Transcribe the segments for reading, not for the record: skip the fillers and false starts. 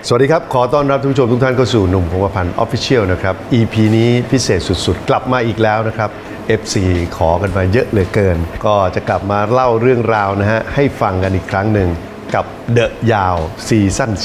สวัสดีครับขอต้อนรับท่านผู้ชมทุกท่านเข้าสู่หนุ่มพงษ์พันธ์ Official นะครับ EP นี้พิเศษสุดๆกลับมาอีกแล้วนะครับ FC ขอกันมาเยอะเหลือเกินก็จะกลับมาเล่าเรื่องราวนะฮะให้ฟังกันอีกครั้งหนึ่งกับเดอะยาวซีซั่น3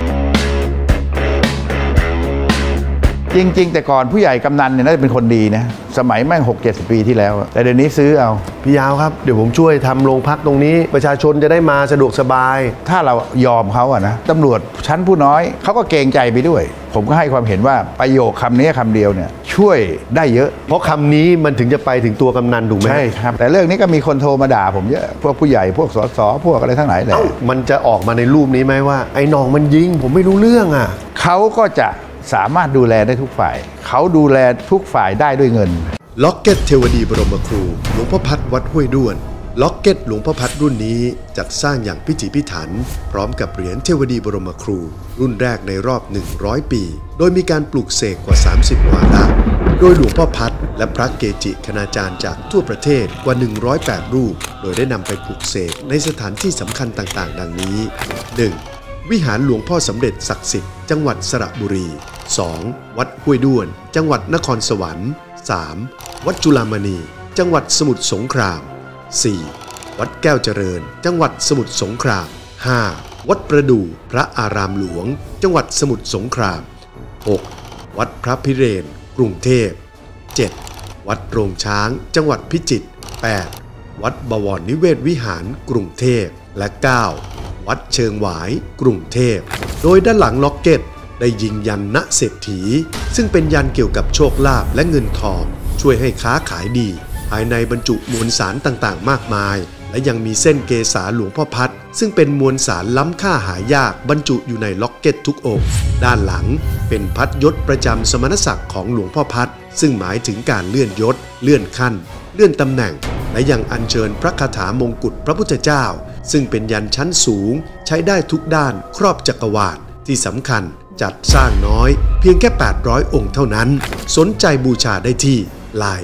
จริงๆแต่ก่อนผู้ใหญ่กำนันเนี่ยน่าจะเป็นคนดีนะสมัยแม่ง60-70 ปีที่แล้วแต่เดี๋ยวนี้ซื้อเอาพี่ยาวครับเดี๋ยวผมช่วยทำโรงพักตรงนี้ประชาชนจะได้มาสะดวกสบายถ้าเรายอมเขาอะนะตำรวจชั้นผู้น้อยเขาก็เกรงใจไปด้วยผมก็ให้ความเห็นว่าประโยคคำนี้คำเดียวเนี่ยช่วยได้เยอะเพราะคำนี้มันถึงจะไปถึงตัวกำนันถูกไหมใช่ครับแต่เรื่องนี้ก็มีคนโทรมาด่าผมเยอะพวกผู้ใหญ่พวกสสพวกอะไรทั้งหลายแหละมันจะออกมาในรูปนี้ไหมว่าไอ้น้องมันยิงผมไม่รู้เรื่องอ่ะเขาก็จะสามารถดูแลได้ทุกฝ่ายเขาดูแลทุกฝ่ายได้ด้วยเงินล็อกเก็ตเทวดีบรมครูหลวงพ่อพัดวัดห้วยด้วนล็อกเก็ตหลวงพ่อพัดรุ่นนี้จัดสร้างอย่างพิถีพิถันพร้อมกับเหรียญเทวดีบรมครูรุ่นแรกในรอบ100ปีโดยมีการปลูกเสกกว่า30วาระโดยหลวงพ่อพัดและพระเกจิคณาจารย์จากทั่วประเทศกว่า108รูปโดยได้นำไปปลูกเสกในสถานที่สำคัญต่างๆดังนี้ 1. วิหารหลวงพ่อสำเร็จศักดิ์สิทธิ์จังหวัดสระบุรี 2. วัดห้วยด้วนจังหวัดนครสวรรค์ 3. วัดจุฬามณีจังหวัดสมุทรสงคราม 4. วัดแก้วเจริญจังหวัดสมุทรสงคราม 5. วัดประดู่พระอารามหลวงจังหวัดสมุทรสงคราม 6. วัดพระพิเรนกรุงเทพ 7. วัดโรงช้างจังหวัดพิจิตร 8. วัดบวรนิเวศวิหารกรุงเทพและ 9. วัดเชิงหวายกรุงเทพโดยด้านหลังล็อกเก็ตได้ยิงยันณเศรษฐีซึ่งเป็นยันเกี่ยวกับโชคลาภและเงินทองช่วยให้ค้าขายดีภายในบรรจุมวลสารต่างๆมากมายและยังมีเส้นเกษาหลวงพ่อพัดซึ่งเป็นมวลสารล้ำค่าหายากบรรจุอยู่ในล็อกเก็ตทุกองค์ด้านหลังเป็นพัดยศประจำสมณศักดิ์ของหลวงพ่อพัดซึ่งหมายถึงการเลื่อนยศเลื่อนขั้นเลื่อนตำแหน่งและยังอัญเชิญพระคาถามงกุฎพระพุทธเจ้าซึ่งเป็นยันชั้นสูงใช้ได้ทุกด้านครอบจักรวาลที่สำคัญจัดสร้างน้อยเพียงแค่800องค์เท่านั้นสนใจบูชาได้ที่ Line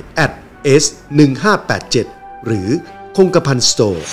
@s1587 หรือคงกระพันสโตร์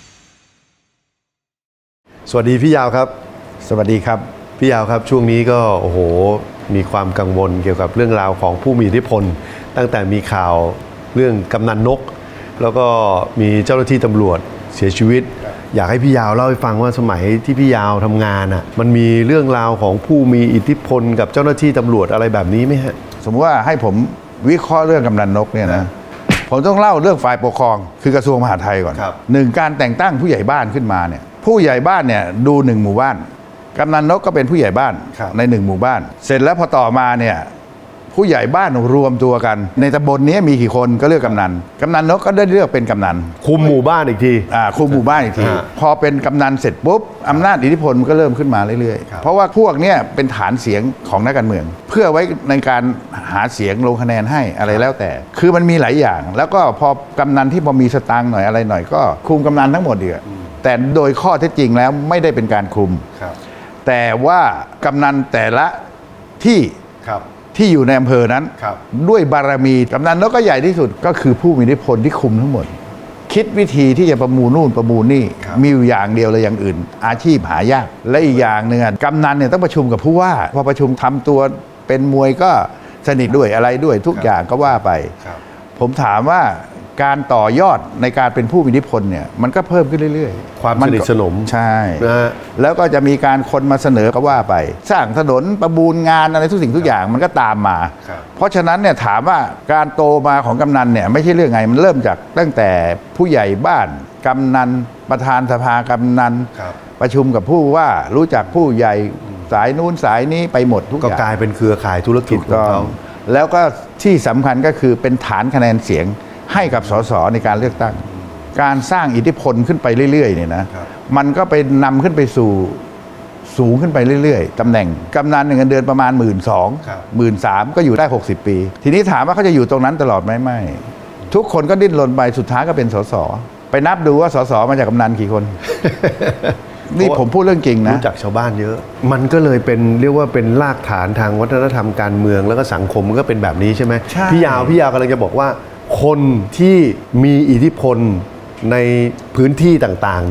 สวัสดีพี่ยาวครับสวัสดีครับพี่ยาวครับช่วงนี้ก็โอ้โหมีความกังวลเกี่ยวกับเรื่องราวของผู้มีอิทธิพลตั้งแต่มีข่าวเรื่องกำนันนกแล้วก็มีเจ้าหน้าที่ตำรวจเสียชีวิตอยากให้พี่ยาวเล่าให้ฟังว่าสมัยที่พี่ยาวทำงานมันมีเรื่องราวของผู้มีอิทธิพลกับเจ้าหน้าที่ตำรวจอะไรแบบนี้ไหมฮะสมมติว่าให้ผมวิเคราะห์เรื่องกำนันนกเนี่ยนะผมต้องเล่าเรื่องฝ่ายปกครองคือกระทรวงมหาดไทยก่อนหนึ่งการแต่งตั้งผู้ใหญ่บ้านขึ้นมาเนี่ยผู้ใหญ่บ้านเนี่ยดู1หมู่บ้านกำนันนกก็เป็นผู้ใหญ่บ้านใน1หมู่บ้านเสร็จแล้วพอต่อมาเนี่ยผู้ใหญ่บ้านรวมตัวกันในตำบลนี้มีกี่คนก็เลือกกำนันนกก็ได้เลือกเป็นกำนันคุมหมู่บ้านอีกทีคุมหมู่บ้านอีกทีพอเป็นกำนันเสร็จปุ๊บอำนาจอิทธิพลก็เริ่มขึ้นมาเรื่อยๆเพราะว่าพวกนี้เป็นฐานเสียงของนักการเมืองเพื่อไว้ในการหาเสียงลงคะแนนให้อะไรแล้วแต่คือมันมีหลายอย่างแล้วก็พอกำนันที่พอมีสตางค์หน่อยอะไรหน่อยก็คุมกำนันทั้งหมดดีแต่โดยข้อเท็จจริงแล้วไม่ได้เป็นการคุมแต่ว่ากำนันแต่ละที่อยู่ในอำเภอนั้นด้วยบารมีกำนันนกก็ใหญ่ที่สุดก็คือผู้มีอิทธิพลที่คุมทั้งหมดคิดวิธีที่จะประมูลนู่นประมูลนี่มีอยู่อย่างเดียวเลยอย่างอื่นอาชีพหายากและอีกอย่างหนึ่งกำนันเนี่ยต้องประชุมกับผู้ว่าพอประชุมทำตัวเป็นมวยก็สนิทด้วยอะไรด้วยทุกอย่างก็ว่าไปผมถามว่าการต่อยอดในการเป็นผู้มีอิทธิพลเนี่ยมันก็เพิ่มขึ้นเรื่อยๆความสนิทสนมใช่แล้วก็จะมีการคนมาเสนอก็ว่าไปสร้างถนนประมูลงานอะไรทุกสิ่งทุกอย่างมันก็ตามมาเพราะฉะนั้นเนี่ยถามว่าการโตมาของกำนันเนี่ยไม่ใช่เรื่องไงมันเริ่มจากตั้งแต่ผู้ใหญ่บ้านกำนันประธานสภากำนันประชุมกับผู้ว่ารู้จักผู้ใหญ่สายนู้นสายนี้ไปหมดทุกอย่างก็กลายเป็นเครือข่ายธุรกิจของเขาแล้วก็ที่สำคัญก็คือเป็นฐานคะแนนเสียงให้กับสสในการเลือกตั้งการสร้างอิทธิพลขึ้นไปเรื่อยๆเนี่ยนะมันก็ไปนำขึ้นไปสู่สูงขึ้นไปเรื่อยๆตำแหน่งกำนันเงินเดือนประมาณ12,000 13,000ก็อยู่ได้60 ปีทีนี้ถามว่าเขาจะอยู่ตรงนั้นตลอดไหมไม่ทุกคนก็ดิ้นรนไปสุดท้ายก็เป็นสสไปนับดูว่าสสมาจากกำนันกี่คน นี่ผมพูดเรื่องจริงนะรู้จักชาวบ้านเยอะมันก็เลยเป็นเรียกว่าเป็นรากฐานทางวัฒนธรรมการเมืองแล้วก็สังคมมันก็เป็นแบบนี้ใช่ไหมพี่ยาวกำลังจะบอกว่าคนที่มีอิทธิพลในพื้นที่ต่างๆเนี่ย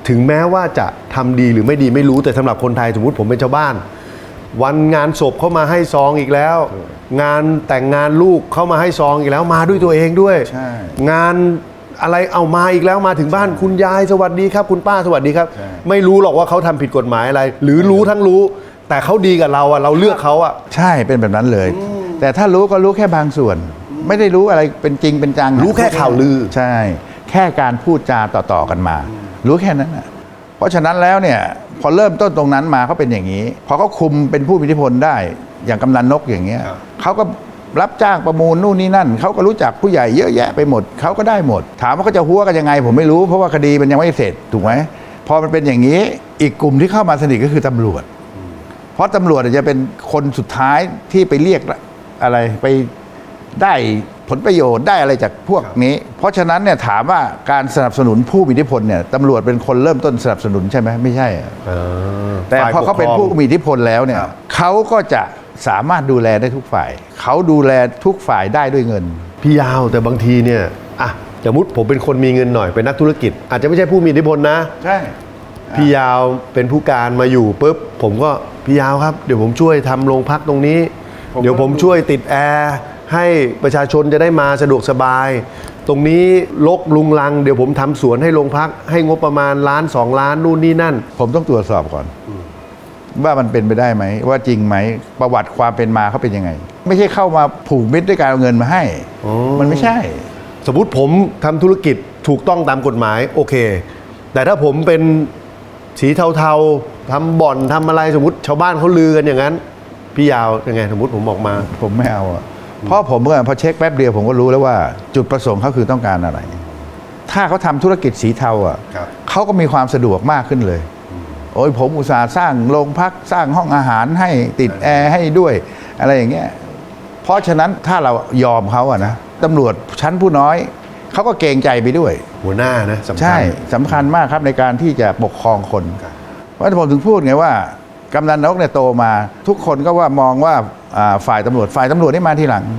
ถึงแม้ว่าจะทำดีหรือไม่ดีไม่รู้แต่สำหรับคนไทยสมมุติผมเป็นชาวบ้านวันงานศพเข้ามาให้ซองอีกแล้วงานแต่งงานลูกเข้ามาให้ซองอีกแล้วมาด้วยตัวเองด้วยงานอะไรเอามาอีกแล้วมาถึงบ้านคุณยายสวัสดีครับคุณป้าสวัสดีครับไม่รู้หรอกว่าเขาทำผิดกฎหมายอะไรหรือรู้ทั้งรู้แต่เขาดีกับเราอะเราเลือกเขาอะใช่เป็นแบบนั้นเลยแต่ถ้ารู้ก็รู้แค่บางส่วนไม่ได้รู้อะไรเป็นจริงเป็นจังรู้แค่ข่าวลือใช่แค่การพูดจาต่อกันมารู้แค่นั้นนะเพราะฉะนั้นแล้วเนี่ยพอเริ่มต้นตรงนั้นมาเขาเป็นอย่างนี้พอเขาคุมเป็นผู้มีอิทธิพลได้อย่างกำนันนกอย่างเงี้ยเขาก็รับจ้างประมูลนู่นนี่นั่นเขาก็รู้จักผู้ใหญ่เยอะแยะไปหมดเขาก็ได้หมดถามว่าเขาจะหัวกันยังไงผมไม่รู้เพราะว่าคดีมันยังไม่เสร็จถูกไหมพอมันเป็นอย่างนี้อีกกลุ่มที่เข้ามาสนิทก็คือตำรวจเพราะตำรวจจะเป็นคนสุดท้ายที่ไปเรียกอะไรไปได้ผลประโยชน์ได้อะไรจากพวกนี้เพราะฉะนั้นเนี่ยถามว่าการสนับสนุนผู้มีอิทธิพลเนี่ยตำรวจเป็นคนเริ่มต้นสนับสนุนใช่ไหมไม่ใช่แต่พอเขาเป็นผู้มีอิทธิพลแล้วเนี่ยเขาก็จะสามารถดูแลได้ทุกฝ่ายเขาดูแลทุกฝ่ายได้ด้วยเงินพี่ยาวแต่บางทีเนี่ยสมมติผมเป็นคนมีเงินหน่อยเป็นนักธุรกิจอาจจะไม่ใช่ผู้มีอิทธิพลนะใช่พี่ยาวเป็นผู้การมาอยู่ปุ๊บผมก็พี่ยาวครับเดี๋ยวผมช่วยทำโรงพักตรงนี้เดี๋ยวผมช่วยติดแอร์ให้ประชาชนจะได้มาสะดวกสบายตรงนี้รกลุงลังเดี๋ยวผมทำสวนให้โรงพักให้งบประมาณ1 ล้าน 2 ล้านนู่นนี่นั่นผมต้องตรวจสอบก่อนว่ามันเป็นไปได้ไหมว่าจริงไหมประวัติความเป็นมาเขาเป็นยังไงไม่ใช่เข้ามาผูกมิตรด้วยการเอาเงินมาให้มันไม่ใช่สมมติผมทำธุรกิจถูกต้องตามกฎหมายโอเคแต่ถ้าผมเป็นสีเทาๆทำบ่อนทำอะไรสมมติชาวบ้านเขาลือกันอย่างนั้นพี่ยาวยังไงสมมติผมออกมาผมไม่เอาเพราะผมพอเช็คแป๊บเดียวผมก็รู้แล้วว่าจุดประสงค์เขาคือต้องการอะไรถ้าเขาทำธุรกิจสีเทาเขาก็มีความสะดวกมากขึ้นเลยโอ้ยผมอุตส่าห์สร้างโรงพักสร้างห้องอาหารให้ติดแอร์ให้ด้วยอะไรอย่างเงี้ยเพราะฉะนั้นถ้าเรายอมเขาอะนะตำรวจชั้นผู้น้อยเขาก็เกรงใจไปด้วยหัวหน้านะใช่สำคัญมากครับในการที่จะปกครองคนเพราะผมถึงพูดไงว่ากำนันนกเนี่ยโตมาทุกคนก็ว่ามองว่าฝ่ายตำรวจนี่มาทีหลัง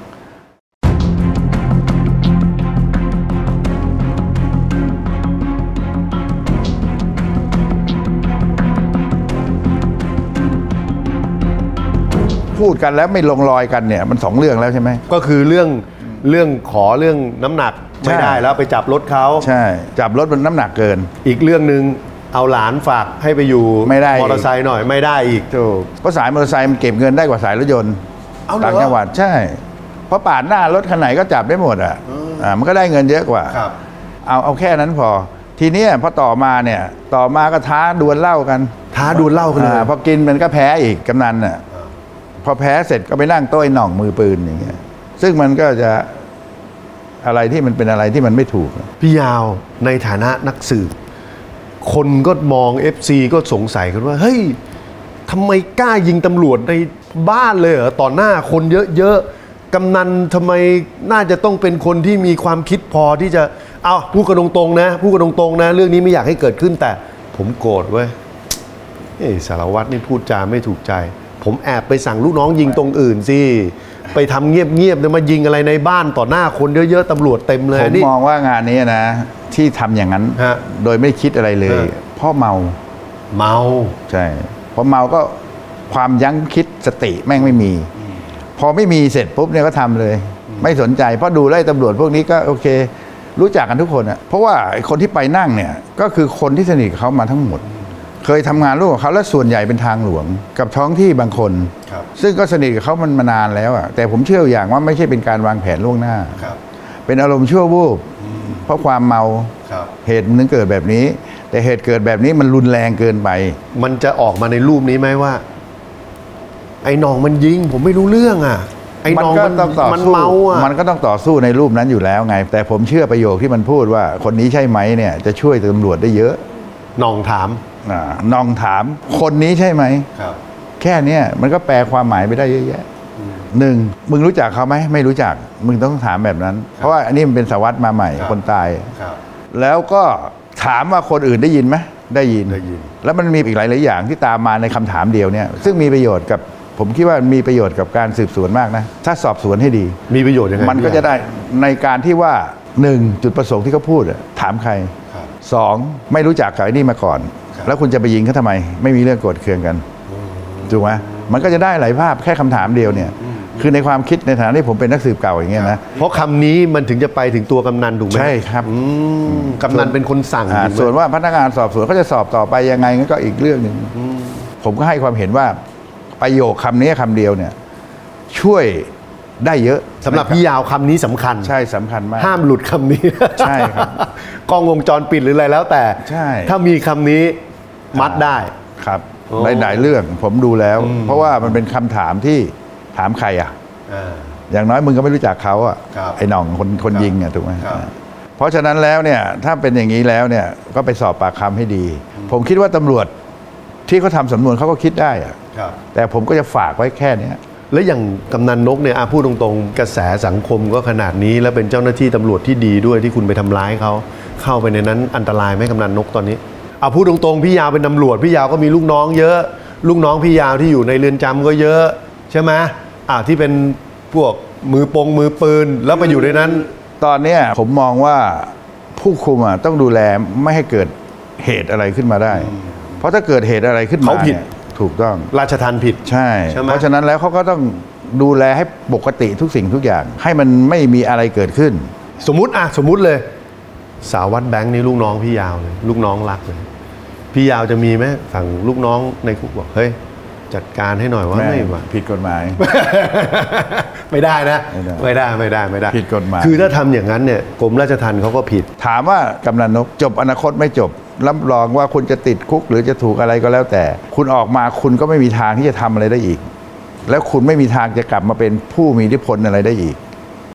พูดกันแล้วไม่ลงรอยกันเนี่ยมัน2 เรื่องแล้วใช่ไหมก็คือเรื่องขอเรื่องน้ำหนักไม่ได้แล้วไปจับรถเขาใช่จับรถมันน้ำหนักเกินอีกเรื่องนึงเอาหลานฝากให้ไปอยู่ไม่ได้มอเตอร์ไซค์หน่อยไม่ได้อีกถูกเพราะสายมอเตอร์ไซค์มันเก็บเงินได้กว่าสายรถยนต์ต่างจังหวัดใช่เพราะปาดหน้ารถคันไหนก็จับได้หมดมันก็ได้เงินเยอะกว่าเอาแค่นั้นพอทีนี้พอต่อมาก็ท้าดวลเหล้ากันเลยพอกินมันก็แพ้อีกกำนันพอแพ้เสร็จก็ไปนั่งโต๊ะหน่องมือปืนอย่างเงี้ยซึ่งมันก็จะอะไรที่มันเป็นอะไรที่มันไม่ถูกพี่ยาวในฐานะนักสืบคนก็มอง FC ก็สงสัยกันว่าเฮ้ยทำไมกล้ายิงตำรวจในบ้านเลยเหรอต่อหน้าคนเยอะๆกำนันทำไมน่าจะต้องเป็นคนที่มีความคิดพอที่จะพูดกันตรงๆนะเรื่องนี้ไม่อยากให้เกิดขึ้นแต่ผมโกรธเว้ยสารวัตรนี่พูดจาไม่ถูกใจผมแอบไปสั่งลูกน้องยิงตรงอื่นสิไปทำเงียบๆมายิงอะไรในบ้านต่อหน้าคนเยอะๆตำรวจเต็มเลยผมมองว่างานนี้นะที่ทำอย่างนั้นโดยไม่คิดอะไรเลยเพราะเมาใช่พอเมาก็ความยั้งคิดสติแม่งไม่มีพอไม่มีเสร็จปุ๊บเนี่ยก็ทำเลยไม่สนใจเพราะดูไล่ตำรวจพวกนี้ก็โอเครู้จักกันทุกคนเพราะว่าคนที่ไปนั่งเนี่ยก็คือคนที่สนิทกับเขามาทั้งหมดเคยทำงานร่วมกับเขาและส่วนใหญ่เป็นทางหลวงกับท้องที่บางคนซึ่งก็สนิทกับเขามันมานานแล้วแต่ผมเชื่ออย่างว่าไม่ใช่เป็นการวางแผนล่วงหน้าเป็นอารมณ์ชั่ววูบเพราะความเมาเหตุมันถึงเกิดแบบนี้แต่เหตุเกิดแบบนี้มันรุนแรงเกินไปมันจะออกมาในรูปนี้ไหมว่าไอ้น้องมันยิงผมไม่รู้เรื่องไอ้น้องมันเมามันก็ต้องต่อสู้ในรูปนั้นอยู่แล้วไงแต่ผมเชื่อประโยคที่มันพูดว่าคนนี้ใช่ไหมเนี่ยจะช่วยตำรวจได้เยอะน้องถามคนนี้ใช่ไหมแค่นี้มันก็แปลความหมายไปได้เยอะแยะ1มึงรู้จักเขาไหมไม่รู้จักมึงต้องถามแบบนั้นเพราะว่าอันนี้มันเป็นสารวัตรมาใหม่คนตายแล้วก็ถามว่าคนอื่นได้ยินไหมได้ยินแล้วมันมีอีกหลายอย่างที่ตามมาในคำถามเดียวเนี่ยซึ่งมีประโยชน์กับผมคิดว่ามีประโยชน์กับการสืบสวนมากนะถ้าสอบสวนให้ดีมีประโยชน์ยังไงมันก็จะได้ในการที่ว่า1จุดประสงค์ที่เขาพูดถามใคร 2ไม่รู้จักกับไอ้นี่มาก่อนแล้วคุณจะไปยิงเขาทำไมไม่มีเรื่องโกรธเคืองกันถูกไหมมันก็จะได้หลายภาพแค่คำถามเดียวเนี่ยคือในความคิดในฐานะที่ผมเป็นนักสืบเก่าอย่างเงี้ยนะเพราะคำนี้มันถึงจะไปถึงตัวกำนันถูกไหมใช่ครับกำนันเป็นคนสั่งส่วนว่าพนักงานสอบสวนเขาจะสอบต่อไปยังไงก็อีกเรื่องหนึ่งผมก็ให้ความเห็นว่าประโยคคำนี้คำเดียวเนี่ยช่วยได้เยอะสำหรับพี่ยาวคำนี้สำคัญใช่สำคัญมากห้ามหลุดคำนี้ใช่ครับกล้องวงจรปิดหรืออะไรแล้วแต่ใช่ถ้ามีคำนี้มัดได้ครับหลายเรื่องผมดูแล้วเพราะว่ามันเป็นคำถามที่ถามใครอย่างน้อยมึงก็ไม่รู้จักเขาไอ้หน่องคนยิงถูกไหมเพราะฉะนั้นแล้วเนี่ยถ้าเป็นอย่างนี้แล้วเนี่ยก็ไปสอบปากคำให้ดีผมคิดว่าตำรวจที่เขาทำสำนวนเขาก็คิดได้แต่ผมก็จะฝากไว้แค่นี้แล้วอย่างกำนันนกเนี่ยพูดตรงๆกระแสสังคมก็ขนาดนี้แล้วเป็นเจ้าหน้าที่ตำรวจที่ดีด้วยที่คุณไปทำร้ายเขาเข้าไปในนั้นอันตรายไหมกำนันนกตอนนี้พูดตรงๆพี่ยาวเป็นตำรวจพี่ยาวก็มีลูกน้องเยอะลูกน้องพี่ยาวที่อยู่ในเรือนจำก็เยอะใช่ไหมที่เป็นพวกมือปืนแล้วไปอยู่ในนั้นตอนนี้ผมมองว่าผู้คุมต้องดูแลไม่ให้เกิดเหตุอะไรขึ้นมาได้เพราะถ้าเกิดเหตุอะไรขึ้นมาเขาผิดถูกต้องราชทัณฑ์ผิดใช่เพราะฉะนั้นแล้วเขาก็ต้องดูแลให้ปกติทุกสิ่งทุกอย่างให้มันไม่มีอะไรเกิดขึ้นสมมุติเลยสารวัตรแบงค์นี่ลูกน้องพี่ยาวเลยลูกน้องรักเลยพี่ยาวจะมีไหมสั่งลูกน้องในคุกบอกเฮ้ยจัดการให้หน่อยว่าไม่ผิดกฎหมายไม่ได้นะไม่ได้ผิดกฎหมายคือถ้าทำอย่างนั้นเนี่ยกรมราชทัณฑ์เขาก็ผิดถามว่ากำนันนกจบอนาคตไม่จบรับรองว่าคุณจะติดคุกหรือจะถูกอะไรก็แล้วแต่คุณออกมาคุณก็ไม่มีทางที่จะทำอะไรได้อีกแล้วคุณไม่มีทางจะกลับมาเป็นผู้มีอิทธิพลอะไรได้อีก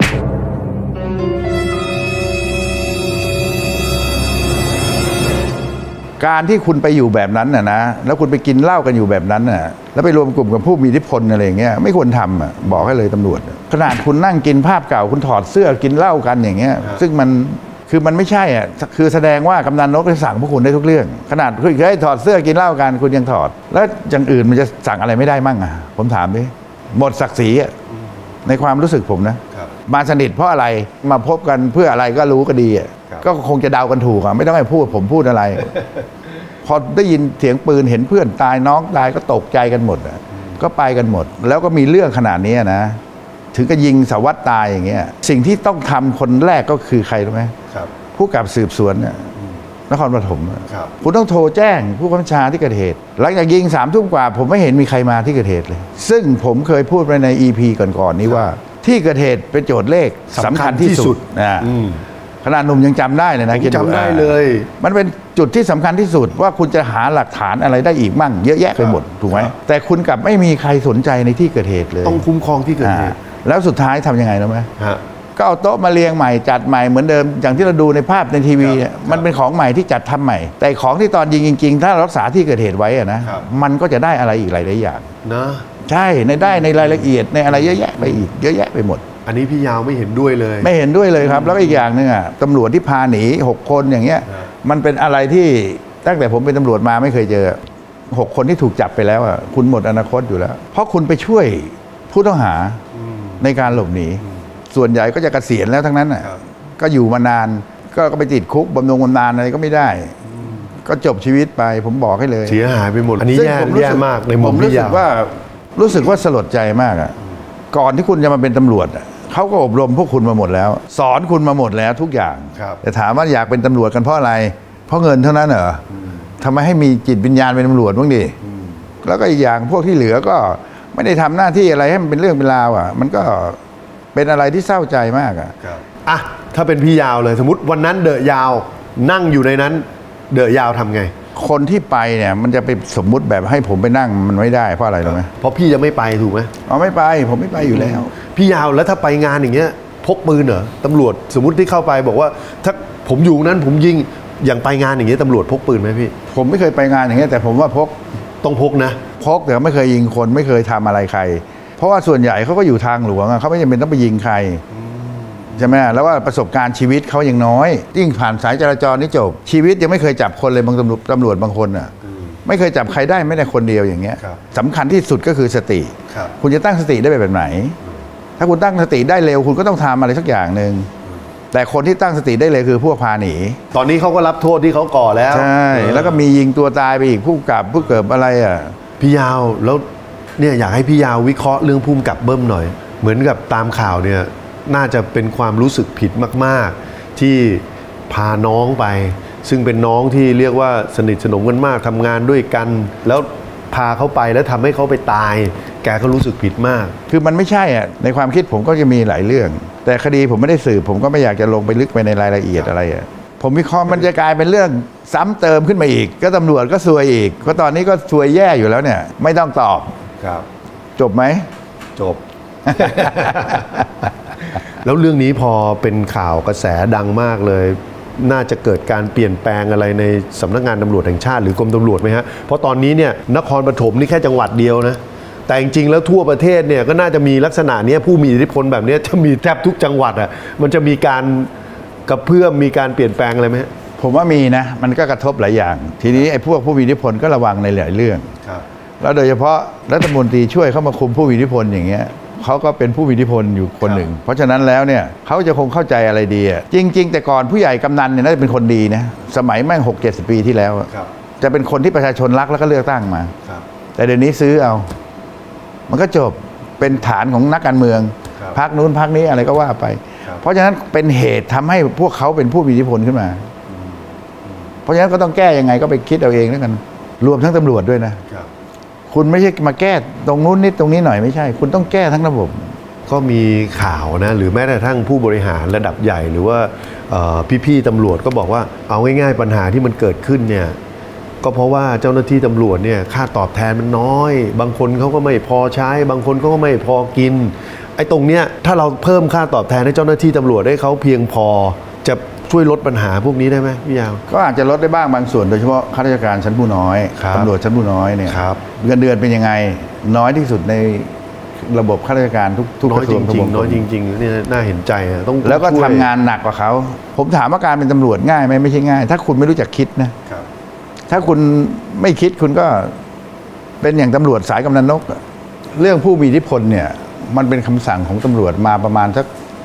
การที่คุณไปอยู่แบบนั้นนะแล้วคุณไปกินเหล้ากันอยู่แบบนั้นแล้วไปรวมกลุ่มกับผู้มีอิทธิพลอะไรอย่างเงี้ยไม่ควรทำบอกให้เลยตำรวจขนาดคุณนั่งกินภาพเก่าคุณถอดเสื้อกินเหล้ากันอย่างเงี้ยซึ่งมันไม่ใช่คือแสดงว่ากำนันนกจะสั่งพวกคุณได้ทุกเรื่องขนาดคุณเคยถอดเสื้อกินเหล้ากันคุณยังถอดแล้วอย่างอื่นมันจะสั่งอะไรไม่ได้มั่งผมถามดิหมดศักดิ์ศรีในความรู้สึกผมนะมาสนิทเพราะอะไรมาพบกันเพื่ออะไรก็รู้ก็ดีก็คงจะเดากันถูกไม่ต้องให้ผมพูดอะไรพอได้ยินเสียงปืนเห็นเพื่อนตายน้องตายก็ตกใจกันหมดก็ไปกันหมดแล้วก็มีเรื่องขนาดนี้นะถึงก็ยิงสารวัตรตายอย่างเงี้ยสิ่งที่ต้องทำคนแรกก็คือใครรู้ไหมผู้กำกับสืบสวนนครปฐมคุณต้องโทรแจ้งผู้บัญชาที่เกิดเหตุหลังจากยิง3 ทุ่มกว่าผมไม่เห็นมีใครมาที่เกิดเหตุเลยซึ่งผมเคยพูดไปใน EP ก่อนๆนี้ว่าที่เกิดเหตุเป็นโจทย์เลขสำคัญที่สุดขนาดหนุ่มยังจำได้เลยนะจำได้เลยมันเป็นจุดที่สำคัญที่สุดว่าคุณจะหาหลักฐานอะไรได้อีกมั่งเยอะแยะไปหมดถูกไหมแต่คุณกลับไม่มีใครสนใจในที่เกิดเหตุเลยต้องคุ้มครองที่เกิดเหตุแล้วสุดท้ายทำยังไงรู้ไหมก็เอาโต๊ะมาเรียงใหม่จัดใหม่เหมือนเดิมอย่างที่เราดูในภาพในทีวีมันเป็นของใหม่ที่จัดทำใหม่แต่ของที่ตอนยิงจริงๆถ้ารักษาที่เกิดเหตุไว้นะมันก็จะได้อะไรอีกหลายอย่างนะใช่ได้ในรายละเอียดในอะไรเยอะแยะไปอีกเยอะแยะไปหมดอันนี้พี่ยาวไม่เห็นด้วยเลยไม่เห็นด้วยเลยครับแล้วอีกอย่างนึงตำรวจที่พาหนี6 คนอย่างเงี้ยมันเป็นอะไรที่ตั้งแต่ผมเป็นตำรวจมาไม่เคยเจอ6 คนที่ถูกจับไปแล้วคุณหมดอนาคตอยู่แล้วเพราะคุณไปช่วยผู้ต้องหาในการหลบหนีส่วนใหญ่ก็จะเกษียณแล้วทั้งนั้นก็อยู่มานานก็ไปติดคุกบำนาญอะไรก็ไม่ได้ก็จบชีวิตไปผมบอกให้เลยเสียหายไปหมดอันนี้แย่มากในมุมพี่ยาวรู้สึกว่าสลดใจมากก่อนที่คุณจะมาเป็นตำรวจเขาก็อบรมพวกคุณมาหมดแล้วสอนคุณมาหมดแล้วทุกอย่างแต่ถามว่าอยากเป็นตำรวจกันเพราะอะไรเพราะเงินเท่านั้นเหรอทำไมให้มีจิตวิญญาณเป็นตำรวจบ้างดิแล้วก็อีกอย่างพวกที่เหลือก็ไม่ได้ทำหน้าที่อะไรให้มันเป็นเรื่องเป็นราวมันก็เป็นอะไรที่เศร้าใจมากถ้าเป็นพี่ยาวเลยสมมติวันนั้นเดอะยาวนั่งอยู่ในนั้นเดอะยาวทำไงคนที่ไปเนี่ยมันจะไปสมมุติแบบให้ผมไปนั่งมันไม่ได้เพราะอะไรรู้ไหมเพราะพี่จะไม่ไปถูกไหมไม่ไปผมไม่ไปอยู่แล้วพี่ยาวแล้วถ้าไปงานอย่างเงี้ยพกปืนเหรอตำรวจสมมุติที่เข้าไปบอกว่าถ้าผมอยู่นั้นผมยิงอย่างไปงานอย่างเงี้ยตำรวจพกปืนไหมพี่ผมไม่เคยไปงานอย่างเงี้ยแต่ผมว่าพกต้องพกนะพกแต่ไม่เคยยิงคนไม่เคยทำอะไรใครเพราะว่าส่วนใหญ่เขาก็อยู่ทางหลวงเขาไม่จำเป็นต้องไปยิงใครใช่ไหมแล้วว่าประสบการณ์ชีวิตเขายังน้อยยิ่งผ่านสายจราจรนี่จบชีวิตยังไม่เคยจับคนเลยบางตำรวจบางคนไม่เคยจับใครได้ไม่ได้คนเดียวอย่างเงี้ยสำคัญที่สุดก็คือสติคุณจะตั้งสติได้แบบไหนถ้าคุณตั้งสติได้เร็วคุณก็ต้องทำอะไรสักอย่างหนึ่งแต่คนที่ตั้งสติได้เลยคือพวกพาหนีตอนนี้เขาก็รับโทษที่เขาก่อแล้วใช่แล้วก็มียิงตัวตายไปอีกผู้กำกับผู้เกิดอะไรอ่ะพี่ยาวแล้วเนี่ยอยากให้พี่ยาววิเคราะห์เรื่องภูมิกับเบิ้มหน่อยเหมือนกับตามข่าวเนี่ยน่าจะเป็นความรู้สึกผิดมากๆที่พาน้องไปซึ่งเป็นน้องที่เรียกว่าสนิทสนมกันมากทำงานด้วยกันแล้วพาเขาไปแล้วทำให้เขาไปตายแกก็รู้สึกผิดมากคือมันไม่ใช่อ่ะในความคิดผมก็จะมีหลายเรื่องแต่คดีผมไม่ได้สืบผมก็ไม่อยากจะลงไปลึกไปในรายละเอียดอะไรอ่ะผมวิเคราะห์มันจะกลายเป็นเรื่องซ้ำเติมขึ้นมาอีกก็ตำรวจก็ซวยอีกเพราะตอนนี้ก็ซวยแย่อยู่แล้วเนี่ยไม่ต้องตอบครับจบไหมจบ แล้วเรื่องนี้พอเป็นข่าวกระแสดังมากเลยน่าจะเกิดการเปลี่ยนแปลงอะไรในสำนักงานตำรวจแห่งชาติหรือกรมตำรวจไหมฮะเพราะตอนนี้เนี่ยนครปฐมนี่แค่จังหวัดเดียวนะแต่จริงๆแล้วทั่วประเทศเนี่ยก็น่าจะมีลักษณะนี้ผู้มีอิทธิพลแบบนี้จะมีแทบทุกจังหวัดอ่ะมันจะมีการกระเพื่อมมีการเปลี่ยนแปลงอะไรไหมผมว่ามีนะมันก็กระทบหลายอย่างทีนี้ไอ้พวกผู้มีอิทธิพลก็ระวังในหลายเรื่องแล้วโดยเฉพาะรัฐมนตรีช่วยเข้ามาคุมผู้มีอิทธิพลอย่างเงี้ยเขาก็เป็นผู้มีอิทธิพลอยู่คนหนึ่งเพราะฉะนั้นแล้วเนี่ยเขาจะคงเข้าใจอะไรดีอ่ะจริงๆแต่ก่อนผู้ใหญ่กำนันเนี่ยน่าจะเป็นคนดีนะสมัยแม่ง60-70 ปีที่แล้วจะเป็นคนที่ประชาชนรักแล้วก็เลือกตั้งมาแต่เดี๋ยวนี้ซื้อเอามันก็จบเป็นฐานของนักการเมืองพรรคนู้นพรรคนี้อะไรก็ว่าไปเพราะฉะนั้นเป็นเหตุทำให้พวกเขาเป็นผู้มีอิทธิพลขึ้นมาเพราะฉะนั้นก็ต้องแก้ยังไงก็ไปคิดเอาเองแล้วกันรวมทั้งตำรวจด้วยนะคุณไม่ใช่มาแก้ตรงนู้นนิดตรงนี้หน่อยไม่ใช่คุณต้องแก้ทั้งระบบก็มีข่าวนะหรือแม้แต่ทั้งผู้บริหารระดับใหญ่หรือว่าพี่ๆตำรวจก็บอกว่าเอาง่ายๆปัญหาที่มันเกิดขึ้นเนี่ยก็เพราะว่าเจ้าหน้าที่ตำรวจเนี่ยค่าตอบแทนมันน้อยบางคนเขาก็ไม่พอใช้บางคนเขาก็ไม่พอกินไอ้ตรงเนี้ยถ้าเราเพิ่มค่าตอบแทนให้เจ้าหน้าที่ตำรวจให้เขาเพียงพอจะช่วยลดปัญหาพวกนี้ได้ไหมพี่ยาวก็อาจจะลดได้บ้างบางส่วนโดยเฉพาะข้าราชการชั้นผู้น้อยตำรวจชั้นผู้น้อยเนี่ยเงินเดือนเป็นยังไงน้อยที่สุดในระบบข้าราชการทุกกระทรวงน้อยจริงๆเนี่ยน่าเห็นใจต้องแล้วก็ทำงานหนักกว่าเขาผมถามว่าการเป็นตำรวจง่ายไหมไม่ใช่ง่ายถ้าคุณไม่รู้จักคิดนะถ้าคุณไม่คิดคุณก็เป็นอย่างตำรวจสายกำนันนกเรื่องผู้มีอิทธิพลเนี่ยมันเป็นคำสั่งของตำรวจมาประมาณสัก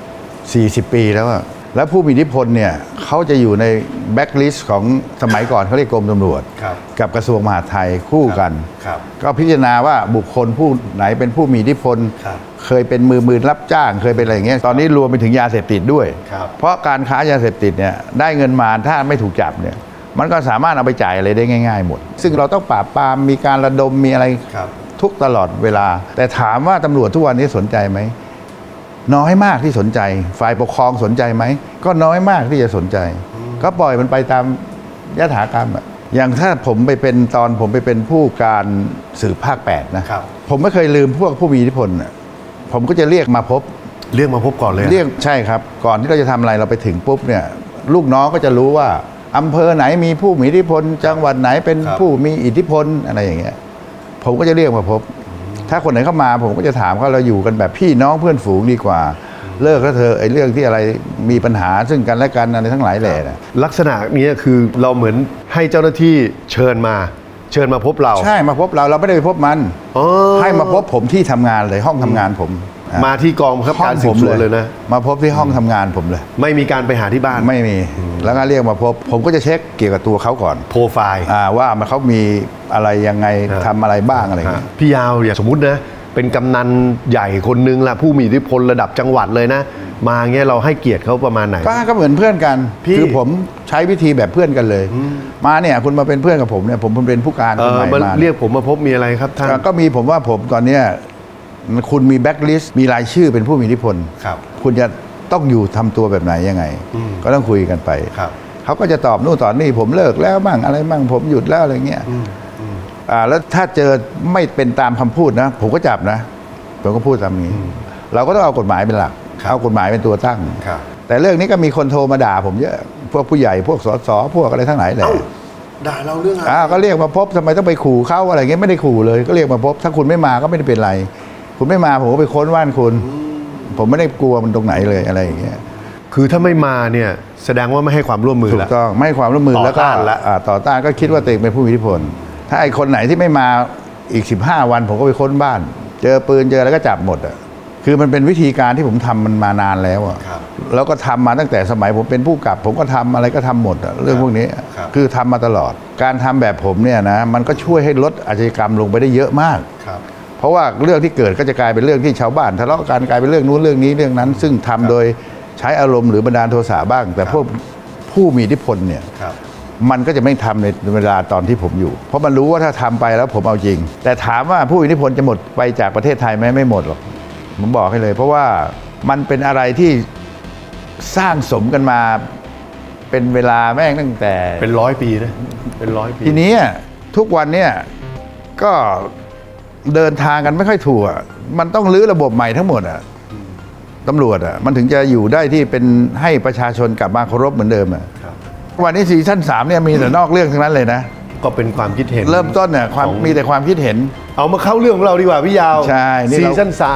40 ปีแล้วแล้วผู้มีอิทธิพลเนี่ยเขาจะอยู่ในแบ็คลิสต์ของสมัยก่อนเขาเรียกกรมตำรวจกับกระทรวงมหาดไทยคู่กันก็พิจารณาว่าบุคคลผู้ไหนเป็นผู้มีอิทธิพลเคยเป็นมือรับจ้างเคยเป็นอะไรอย่างเงี้ยตอนนี้รวมไปถึงยาเสพติดด้วยเพราะการค้ายาเสพติดเนี่ยได้เงินมาถ้าไม่ถูกจับเนี่ยมันก็สามารถเอาไปจ่ายอะไรได้ง่ายๆหมดซึ่งเราต้องปราบปรามมีการระดมมีอะไรทุกตลอดเวลาแต่ถามว่าตำรวจทุกวันนี้สนใจไหมน้อยมากที่สนใจฝ่ายปกครองสนใจไหมก็น้อยมากที่จะสนใจก็ปล่อยมันไปตามยถากรรมอย่างถ้าผมไปเป็นตอนผมไปเป็นผู้การสืบภาค8นะผมไม่เคยลืมพวกผู้มีอิทธิพลผมก็จะเรียกมาพบก่อนเลยเรียกใช่ครับก่อนที่เราจะทำอะไรเราไปถึงปุ๊บเนี่ยลูกน้องก็จะรู้ว่าอำเภอไหนมีผู้มีอิทธิพลจังหวัดไหนเป็นผู้มีอิทธิพลอะไรอย่างเงี้ยผมก็จะเรียกมาพบถ้าคนไหนเข้ามาผมก็จะถามเขาเราอยู่กันแบบพี่น้องเพื่อนฝูงดีกว่าเลิกแล้วเธอไอ้เรื่องที่อะไรมีปัญหาซึ่งกันและกันอะไรทั้งหลายแหล่นะลักษณะนี้คือเราเหมือนให้เจ้าหน้าที่เชิญมาพบเราใช่มาพบเราไม่ได้ไปพบมันให้มาพบผมที่ทำงานเลยห้องทำงานผมมาที่กองบังคับการสืบสวนเลยนะมาพบที่ห้องทำงานผมเลยไม่มีการไปหาที่บ้านไม่มีแล้วก็เรียกมาพบผมก็จะเช็คเกี่ยวกับตัวเขาก่อนโปรไฟล์ว่ามันเขามีอะไรยังไงทำอะไรบ้างอะไรอย่างเงี้ยพี่ยาวอย่างสมมุตินะเป็นกำนันใหญ่คนนึงละผู้มีอิทธิพลระดับจังหวัดเลยนะมาเงี้ยเราให้เกียรติเขาประมาณไหนก็เหมือนเพื่อนกันคือผมใช้วิธีแบบเพื่อนกันเลยมาเนี่ยคุณมาเป็นเพื่อนกับผมเนี่ยผมเป็นผู้การคนใหม่มาเรียกผมมาพบมีอะไรครับท่านก็มีผมว่าผมตอนเนี้ยคุณมีแบ็คลิสต์มีรายชื่อเป็นผู้มีอิทธิพลคุณจะต้องอยู่ทำตัวแบบไหนยังไงก็ต้องคุยกันไปเขาก็จะตอบนู่นตอบนี่ผมเลิกแล้วบ้างอะไรบ้างผมหยุดแล้วอะไรเงี้ยแล้วถ้าเจอไม่เป็นตามคำพูดนะผมก็จับนะผมก็พูดตามนี้เราก็ต้องเอากฎหมายเป็นหลักเอากฎหมายเป็นตัวตั้งแต่เรื่องนี้ก็มีคนโทรมาด่าผมเยอะพวกผู้ใหญ่พวกสสพวกอะไรทั้งหลายแหละด่าเราเรื่องอะไรก็เรียกมาพบทำไมต้องไปขู่เขาอะไรเงี้ยไม่ได้ขู่เลยก็เรียกมาพบถ้าคุณไม่มาก็ไม่ได้เป็นไรคุณไม่มาผมก็ไปค้นว่านคุณผมไม่ได้กลัวมันตรงไหนเลยอะไรอย่างเงี้ยคือถ้าไม่มาเนี่ยแสดงว่าไม่ให้ความร่วมมือถูกต้องไม่ให้ความร่วมมือแล้วก็ต่อต้านก็คิดว่าตัวเองเป็นผู้มีอิทธิพลถ้าไอ้คนไหนที่ไม่มาอีก15 วันผมก็ไปค้นบ้านเจอปืนเจอแล้วก็จับหมดคือมันเป็นวิธีการที่ผมทำมันมานานแล้วอะแล้วก็ทำมาตั้งแต่สมัยผมเป็นผู้กำกับผมก็ทำอะไรก็ทำหมดเรื่องพวกนี้คือทำมาตลอดการทำแบบผมเนี่ยนะมันก็ช่วยให้ลดอาชญากรรมลงไปได้เยอะมากเพราะว่าเรื่องที่เกิดก็จะกลายเป็นเรื่องที่ชาวบ้านทะเลาะกันกลายเป็นเรื่องนู้นเรื่องนี้เรื่องนั้น ซึ่งทำโดยใช้อารมณ์หรือบันดาลโทสะบ้างแต่พวกผู้มีอิทธิพลเนี่ยมันก็จะไม่ทำในเวลาตอนที่ผมอยู่เพราะมันรู้ว่าถ้าทำไปแล้วผมเอาจริงแต่ถามว่าผู้มีอิทธิพลจะหมดไปจากประเทศไทยไหมไม่หมดหรอกผมบอกให้เลยเพราะว่ามันเป็นอะไรที่สร้างสมกันมาเป็นเวลาแม่งตั้งแต่เป็น100 ปีนะเป็น100 ปีทีนี้ทุกวันเนี่ยก็เดินทางกันไม่ค่อยถูกมันต้องรื้อระบบใหม่ทั้งหมดตำรวจมันถึงจะอยู่ได้ที่เป็นให้ประชาชนกลับมาเคารพเหมือนเดิมวันนี้ซีซั่น3เนี่ยมีแต่นอกเรื่องทั้งนั้นเลยนะก็เป็นความคิดเห็นเริ่มต้นเนี่ยมีแต่ความคิดเห็นเอามาเข้าเรื่องของเราดีกว่าพี่ยาวใช่ซีซั่น3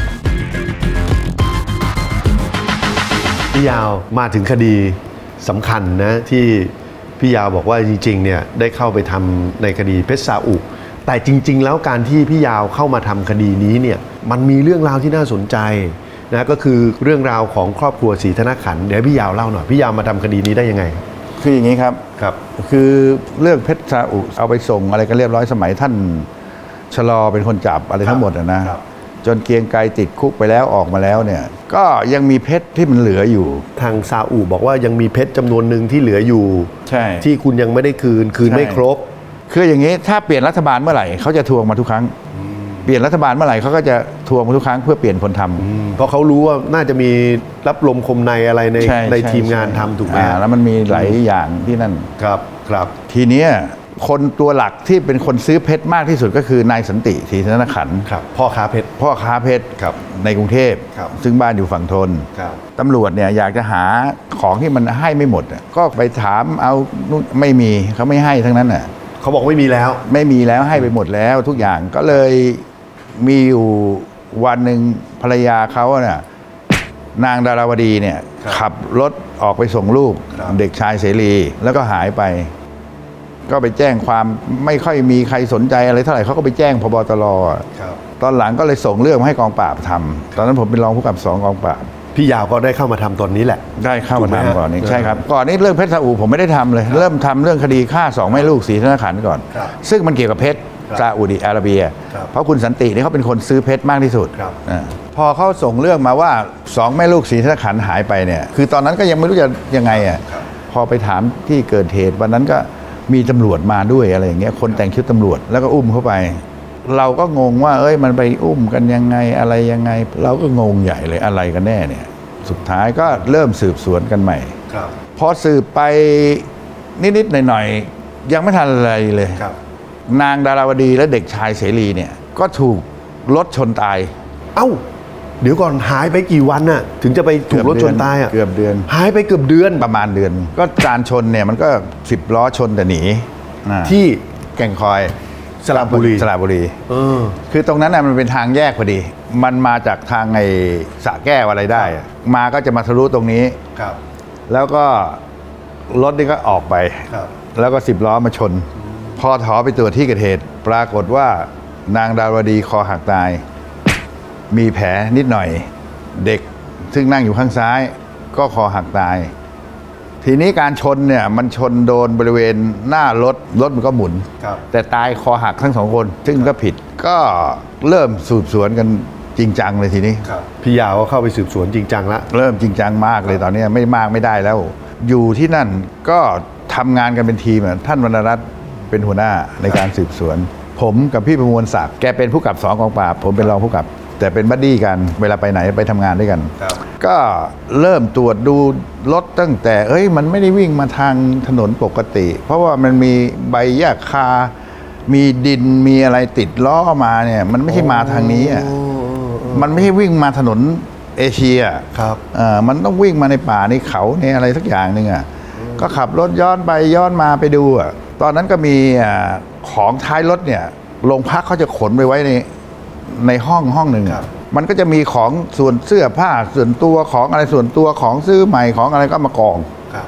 พี่ยาวมาถึงคดีสำคัญนะที่พี่ยาวบอกว่าจริงๆเนี่ยได้เข้าไปทำในคดีเพชรซาอุแต่จริงๆแล้วการที่พี่ยาวเข้ามาทำคดีนี้เนี่ยมันมีเรื่องราวที่น่าสนใจนะก็คือเรื่องราวของครอบครัวศรีธนขันธ์เดี๋ยวพี่ยาวเล่าหน่อยพี่ยาวมาทำคดีนี้ได้ยังไงคืออย่างนี้ครับคือเรื่องเพชรซาอุเอาไปส่งอะไรกันเรียบร้อยสมัยท่านชะลอเป็นคนจับอะไรทั้งหมดนะจนเกรียงไกรติดคุกไปแล้วออกมาแล้วเนี่ยก็ยังมีเพชรที่มันเหลืออยู่ทางซาอุบอกว่ายังมีเพชรจำนวนหนึ่งที่เหลืออยู่ใช่ที่คุณยังไม่ได้คืนไม่ครบคืออย่างนี้ถ้าเปลี่ยนรัฐบาลเมื่อไหร่เขาจะทวงมาทุกครั้งเปลี่ยนรัฐบาลเมื่อไหร่เขาก็จะทวงมาทุกครั้งเพื่อเปลี่ยนคนทำเพราะเขารู้ว่าน่าจะมีรับลมคมในอะไรในทีมงานทำถูกไหมแล้วมันมีหลายอย่างที่นั่นครับทีนี้คนตัวหลักที่เป็นคนซื้อเพชรมากที่สุดก็คือนายสันติศรีธนขันธ์พ่อค้าเพชรในกรุงเทพซึ่งบ้านอยู่ฝั่งทนตำรวจเนี่ยอยากจะหาของที่มันให้ไม่หมดก็ไปถามเอาไม่มีเขาไม่ให้ทั้งนั้นน่ะเขาบอกไม่มีแล้วให้ไปหมดแล้วทุกอย่างก็เลยมีอยู่วันหนึ่งภรรยาเขาเนี่ยนางดาราวดีเนี่ยขับรถออกไปส่งลูกเด็กชายเสรีแล้วก็หายไปก็ไปแจ้งความไม่ค่อยมีใครสนใจอะไรเท่าไหร่เขาก็ไปแจ้งพบตรตอนหลังก็เลยส่งเรื่องมาให้กองปราบทำตอนนั้นผมเป็นรองผู้กำกับ2กองปราบพี่ยาวก็ได้เข้ามาทำตอนนี้แหละได้เข้ามาทำก่อนนี้ใช่ครับก่อนนี้เรื่องเพชรซาอุผมไม่ได้ทำเลยเริ่มทำเรื่องคดีฆ่า2แม่ลูกศรีธนขันธ์ก่อนซึ่งมันเกี่ยวกับเพชรซาอุดิอาระเบียเพราะคุณสันตินี่เขาเป็นคนซื้อเพชรมากที่สุดพอเขาส่งเรื่องมาว่า2แม่ลูกศรีธนขันธ์หายไปเนี่ยคือตอนนั้นก็ยังไม่รู้จะยังไงพอไปถามที่เกิดเหตุวันนั้นก็มีตำรวจมาด้วยอะไรอย่างเงี้ยคนแต่งชุดตำรวจแล้วก็อุ้มเข้าไปเราก็งงว่ามันไปอุ้มกันยังไงอะไรยังไงเราก็งงใหญ่เลยอะไรกันแน่เนี่ยสุดท้ายก็เริ่มสืบสวนกันใหม่พอสืบไปนิดๆหน่อยๆยังไม่ทันอะไรเลยนางดาราวดีและเด็กชายเสรีเนี่ยก็ถูกรถชนตายเอ้าเดี๋ยวก่อนหายไปกี่วันน่ะถึงจะไปถูกรถชนตายเกือบเดือนหายไปเกือบเดือนประมาณเดือนก็การชนเนี่ยมันก็10 ล้อชนแต่หนีที่แก่งคอยสระบุรีคือตรงนั้นน่ะมันเป็นทางแยกพอดีมันมาจากทางไอ้สระแก้วอะไรได้มาก็จะมาทะลุตรงนี้แล้วก็รถนี่ก็ออกไปแล้วก็10 ล้อมาชนพอถอไปตรวจที่เกิดเหตุปรากฏว่านางดาราวดีคอหักตายมีแผลนิดหน่อยเด็กซึ่งนั่งอยู่ข้างซ้ายก็คอหักตายทีนี้การชนเนี่ยมันชนโดนบริเวณหน้ารถมันก็หมุนแต่ตายคอหักทั้ง2 คนซึ่งก็ผิดก็เริ่มสืบสวนกันจริงจังเลยทีนี้พี่ยาวก็เข้าไปสืบสวนจริงจังละเริ่มจริงจังมากเลยตอนนี้ไม่มากไม่ได้แล้วอยู่ที่นั่นก็ทำงานกันเป็นทีมท่านวรรณรัตน์เป็นหัวหน้าในการสืบสวนผมกับพี่ประมวลศักดิ์แกเป็นผู้กำกับ2กองปราบผมเป็นรองผู้กำกับแต่เป็นบัดดี้กันเวลาไปไหนไปทำงานด้วยกันก็เริ่มตรวจดูรถตั้งแต่มันไม่ได้วิ่งมาทางถนนปกติเพราะว่ามันมีใบหญ้าคามีดินมีอะไรติดล้อมาเนี่ยมันไม่ใช่มาทางนี้มันไม่ใช่วิ่งมาถนนเอเชียมันต้องวิ่งมาในป่าในเขาในอะไรสักอย่างนึงก็ขับรถย้อนไปย้อนมาไปดูตอนนั้นก็มีของท้ายรถเนี่ยโรงพักเขาจะขนไปไว้ในห้องหนึ่งมันก็จะมีของส่วนเสื้อผ้าส่วนตัวของอะไรส่วนตัวของซื้อใหม่ของอะไรก็มากอง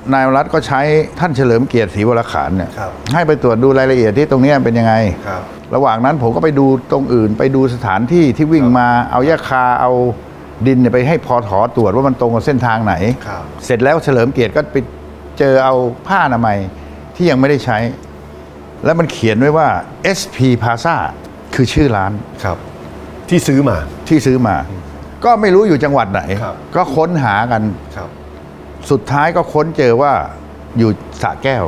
นายรัฐก็ใช้ท่านเฉลิมเกียรติศรีวรขานเนี่ยครับให้ไปตรวจดูรายละเอียดที่ตรงนี้เป็นยังไงครับระหว่างนั้นผมก็ไปดูตรงอื่นไปดูสถานที่ที่วิ่งมาเอายาคาเอาดินเนี่ยไปให้พอถอตรวจว่ามันตรงกับเส้นทางไหนครับเสร็จแล้วเฉลิมเกียรติก็ไปเจอเอาผ้าอนามัยที่ยังไม่ได้ใช้ แล้วมันเขียนไว้ว่า SP Plaza คือชื่อร้านครับ ที่ซื้อมาก็ไม่รู้อยู่จังหวัดไหนครับก็ค้นหากันครับสุดท้ายก็ค้นเจอว่าอยู่สระแก้ว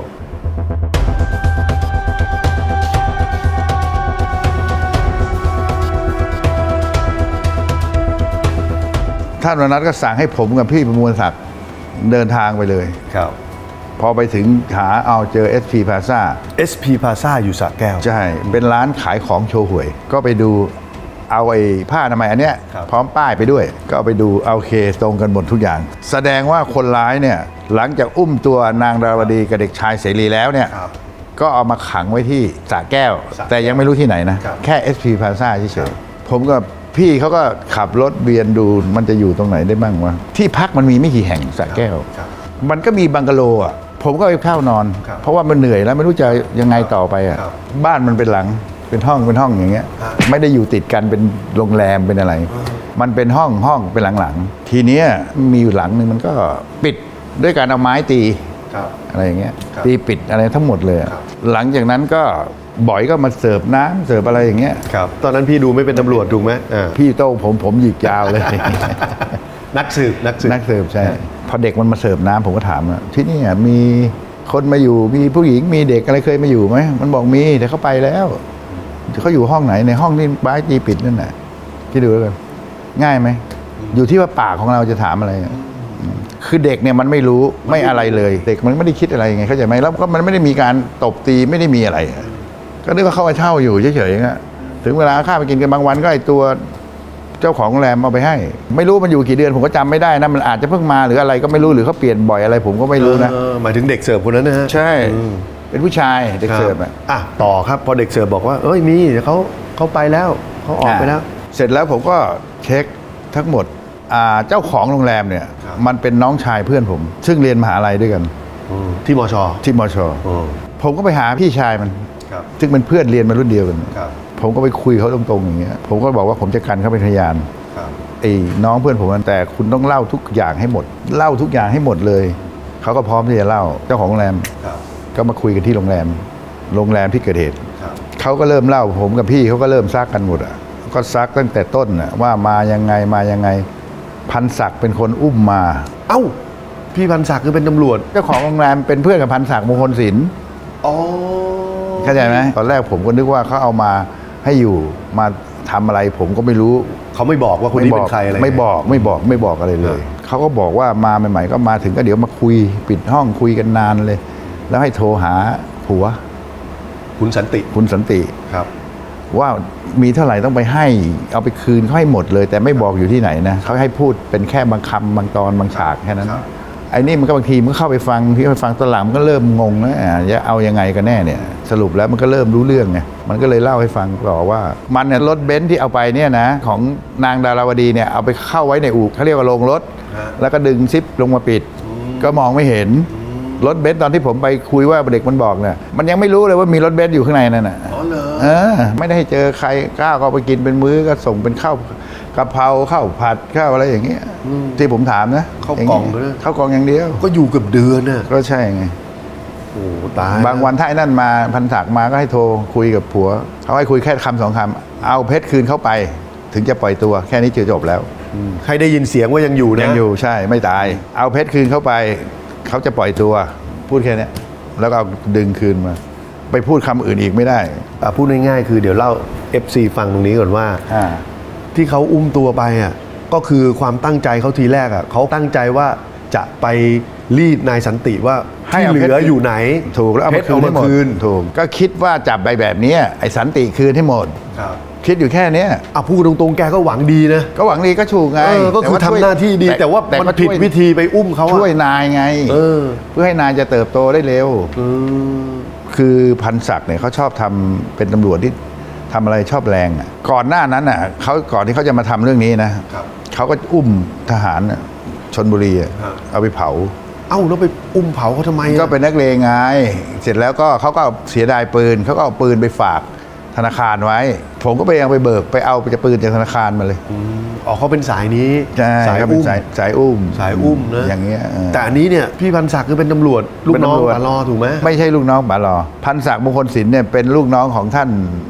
ท่านวรนัทก็สั่งให้ผมกับพี่ประมวลศักดิ์เดินทางไปเลยครับพอไปถึงหาเอาเจอ SP Plaza SP Plaza อยู่สระแก้วใช่ เป็นร้านขายของโชว์หวย ก็ไปดูเอาไอ้ผ้าอนามัยอันเนี้ยครับพร้อมป้ายไปด้วย ก็เอาไปดูโอเคตรงกันหมดทุกอย่าง แสดงว่าคนร้ายเนี่ยหลังจากอุ้มตัวนางดาราวดีกับเด็กชายเสรีแล้วเนี่ยครับก็เอามาขังไว้ที่สระแก้ว แต่ยังไม่รู้ที่ไหนนะครับแค่ SP Plaza เฉยๆผมกับพี่เขาก็ขับรถเบียนดูมันจะอยู่ตรงไหนได้บ้างวะที่พักมันมีไม่กี่แห่งสระแก้วครับมันก็มีบังกะโลอ่ะผมก็ไปเข้านอนครับเพราะว่ามันเหนื่อยแล้วไม่รู้จะยังไงต่อไปอ่ะครับบ้านมันเป็นหลังเป็นห้องอย่างเงี้ยฮะไม่ได้อยู่ติดกันเป็นโรงแรมเป็นอะไร มันเป็นห้องเป็นหลังๆทีเนี้ยมีอยู่หลังนึงมันก็ปิดด้วยการเอาไม้ตีครับอะไรอย่างเงี้ยครับตีปิดอะไรทั้งหมดเลยอะครับหลังจากนั้นก็บ่อยก็มาเสิร์ฟน้ำเสิร์ฟอะไรอย่างเงี้ยครับ ตอนนั้นพี่ดูไม่เป็นตำรวจถูกไหมอ่าพี่โต้งผมหยิกยาวเลยนักสืบนักเสิร์ฟใช่พอเด็กมันมาเสิร์ฟน้ำผมก็ถามว่าที่นี่มีคนมาอยู่มีผู้หญิงมีเด็กอะไรเคยมาอยู่ไหมมันบอกมีแต่เขาไปแล้วเขาอยู่ห้องไหนในห้องที่บ้านจีปิดนั่นแหละที่ดูแล้วกันง่ายไหมอยู่ที่ว่าปากของเราจะถามอะไรคือเด็กเนี่ยมันไม่รู้ไม่อะไรเลย เด็กมันไม่ได้คิดอะไรไงเข้าใจไหมแล้วก็มันไม่ได้มีการตบตีไม่ได้มีอะไร ก็นึกว่าเข้ามาเช่าอยู่เฉยๆถึงเวลาข้าวไปกินกันบางวันก็ไอตัวเจ้าของโรงแรมเอาไปให้ ไม่รู้มันอยู่กี่เดือนผมก็จำไม่ได้นะมันอาจจะเพิ่งมาหรืออะไรก็ไม่รู้หรือเขาเปลี่ยนบ่อยอะไรผมก็ไม่รู้นะหมายถึงเด็กเสิร์ฟคนนั้นนะฮะใช่เป็นผู้ชายเด็กเสิร์ฟครับอ่ะต่อครับพอเด็กเสิร์ฟบอกว่าเอ้ยมีเดี๋ยวเขาไปแล้วเขาออกไปแล้วเสร็จแล้วผมก็เช็คทั้งหมดเจ้าของโรงแรมเนี่ยครับมันเป็นน้องชายเพื่อนผม ซึ่งเรียนมหาลัยด้วยกันที่มชที่มช ผมก็ไปหาพี่ชายมันครับซึ่งเป็นเพื่อนเรียนมารุ่นเดียวกันครับผมก็ไปคุยเขาตรงๆอย่างเงี้ยผมก็บอกว่าผมจะกันเขาเป็นพยานครับไอ้น้องเพื่อนผมนั่นแต่คุณต้องเล่าทุกอย่างให้หมด เล่าทุกอย่างให้หมดเลยเขาก็พร้อมที่จะเล่าเจ้าของโรงแรมครับก็มาคุยกันที่โรงแรมที่เกิดเหตุครับเขาก็เริ่มเล่าผมกับพี่เขาก็เริ่มซักกันหมดอ่ะก็ซักตั้งแต่ต้นน่ะว่ามายังไงพันศักดิ์เป็นคนอุ้มมาเอ้าพี่พันศักดิ์คือเป็นตำรวจเจ้าของโรงแรมเป็นเพื่อนกับพันศักดิ์มงคลศิลป์อ๋อเข้าใจไหมตอนแรกผมก็นึกว่าเขาเอามาให้อยู่มาทำอะไรผมก็ไม่รู้เขาไม่บอกว่าคนนี้เป็นใครอะไรไม่บอกอะไรเลยเขาก็บอกว่ามาใหม่ๆก็มาถึงก็เดี๋ยวมาคุยปิดห้องคุยกันนานเลย แล้วให้โทรหาผัวคุณสันติคุณสันติครับว่ามีเท่าไหร่ต้องไปให้เอาไปคืนเขาให้หมดเลย แต่ไม่บอกอยู่ที่ไหนนะเขาให้พูดเป็นแค่บางคำบางตอนบางฉากแค่นั้นครับไอ้นี่มันก็บางทีมันก็เข้าไปฟังที่ไปฟังตอนหลังมันก็เริ่มงงนะจะเอายังไงกันแน่เนี่ยสรุปแล้วมันก็เริ่มรู้เรื่องไงมันก็เลยเล่าให้ฟังต่อว่ามันเนี่ยรถเบนซ์ที่เอาไปเนี่ยนะของนางดาราวดีเนี่ยเอาไปเข้าไว้ในอู่เขาเรียกว่าโรงรถ แล้วก็ดึงซิปลงมาปิด ก็มองไม่เห็นรถเบนซ์ตอนที่ผมไปคุยว่าเด็กมันบอกเนี่ยมันยังไม่รู้เลยว่ามีรถเบนซ์อยู่ข้างในนั่นน่ะอ๋อเหรอไม่ได้ให้เจอใครกล้าก็ไปกินเป็นมื้อก็ส่งเป็นข้าวกะเพราข้าวผัดข้าวอะไรอย่างเงี้ยที่ผมถามนะข้าวกล่องย่ด้วยข้าวกล่องอย่างเดียวก็อยู่เกือบเดือนน่ะก็ใช่ไงโอ้ตายบางวันถ้าไอ้นั่นมาพันศักดิ์มาก็ให้โทรคุยกับผัวเขาให้คุยแค่คำสองคำเอาเพชรคืนเข้าไป ถึงจะปล่อยตัวแค่นี้จบแล้วใครได้ยินเสียงว่ายังอยู่นะยังอยู่ใช่ไม่ตาย เอาเพชรคืนเข้าไปเขาจะปล่อยตัวพูดแค่เนี้ยแล้วก็เอาดึงคืนมา ไปพูดคำอื่นอีกไม่ได้พูดง่ายๆคือเดี๋ยวเล่า FC ฟังตรงนี้ก่อนว่า ที่เขาอุ้มตัวไปอ่ะก็คือความตั้งใจเขาทีแรกอ่ะเขาตั้งใจว่าจะไปรีดนายสันติว่าที่เหลืออยู่ไหนถูกแล้วเอาเพมาชรเอามาคืนถูกก็คิดว่าจับไปแบบนี้ไอ้สันติคืนให้หมดครับคิดอยู่แค่เนี้ยพูดตรงๆแกก็หวังดีนะก็หวังดีก็ถูกไงก็คือทำหน้าที่ดีแต่ว่ามันผิดวิธีไปอุ้มเขาช่วยนายไงเพื่อให้นายจะเติบโตได้เร็วคือพันศักดิ์เนี่ยเขาชอบทำเป็นตำรวจที่ทำอะไรชอบแรงอ่ะก่อนหน้านั้นอ่ะเขาก่อนที่เขาจะมาทำเรื่องนี้นะเขาก็อุ้มทหารชนบุรีเอาไปเผาาแล้วไปอุ้มเผาเขาทำไมก็เป็นนักเลงไงเสร็จแล้วก็เขาก็เสียดายปืนเขาก็เอาปืนไปฝากธนาคารไว้ผมก็ไปยังไปเบิกไปเอาจะปืนจากธนาคารมาเลยอ๋อเขาเป็นสายนี้สายอุ้มสายอุ้มนะอย่างเงี้ยแต่อันนี้เนี่ยพี่พันศักดิ์คือเป็นตำรวจลูกน้องปลอถูกไหมไม่ใช่ลูกน้องปลอพันศักดิ์มงคลศิลป์เนี่ยเป็นลูกน้องของท่าน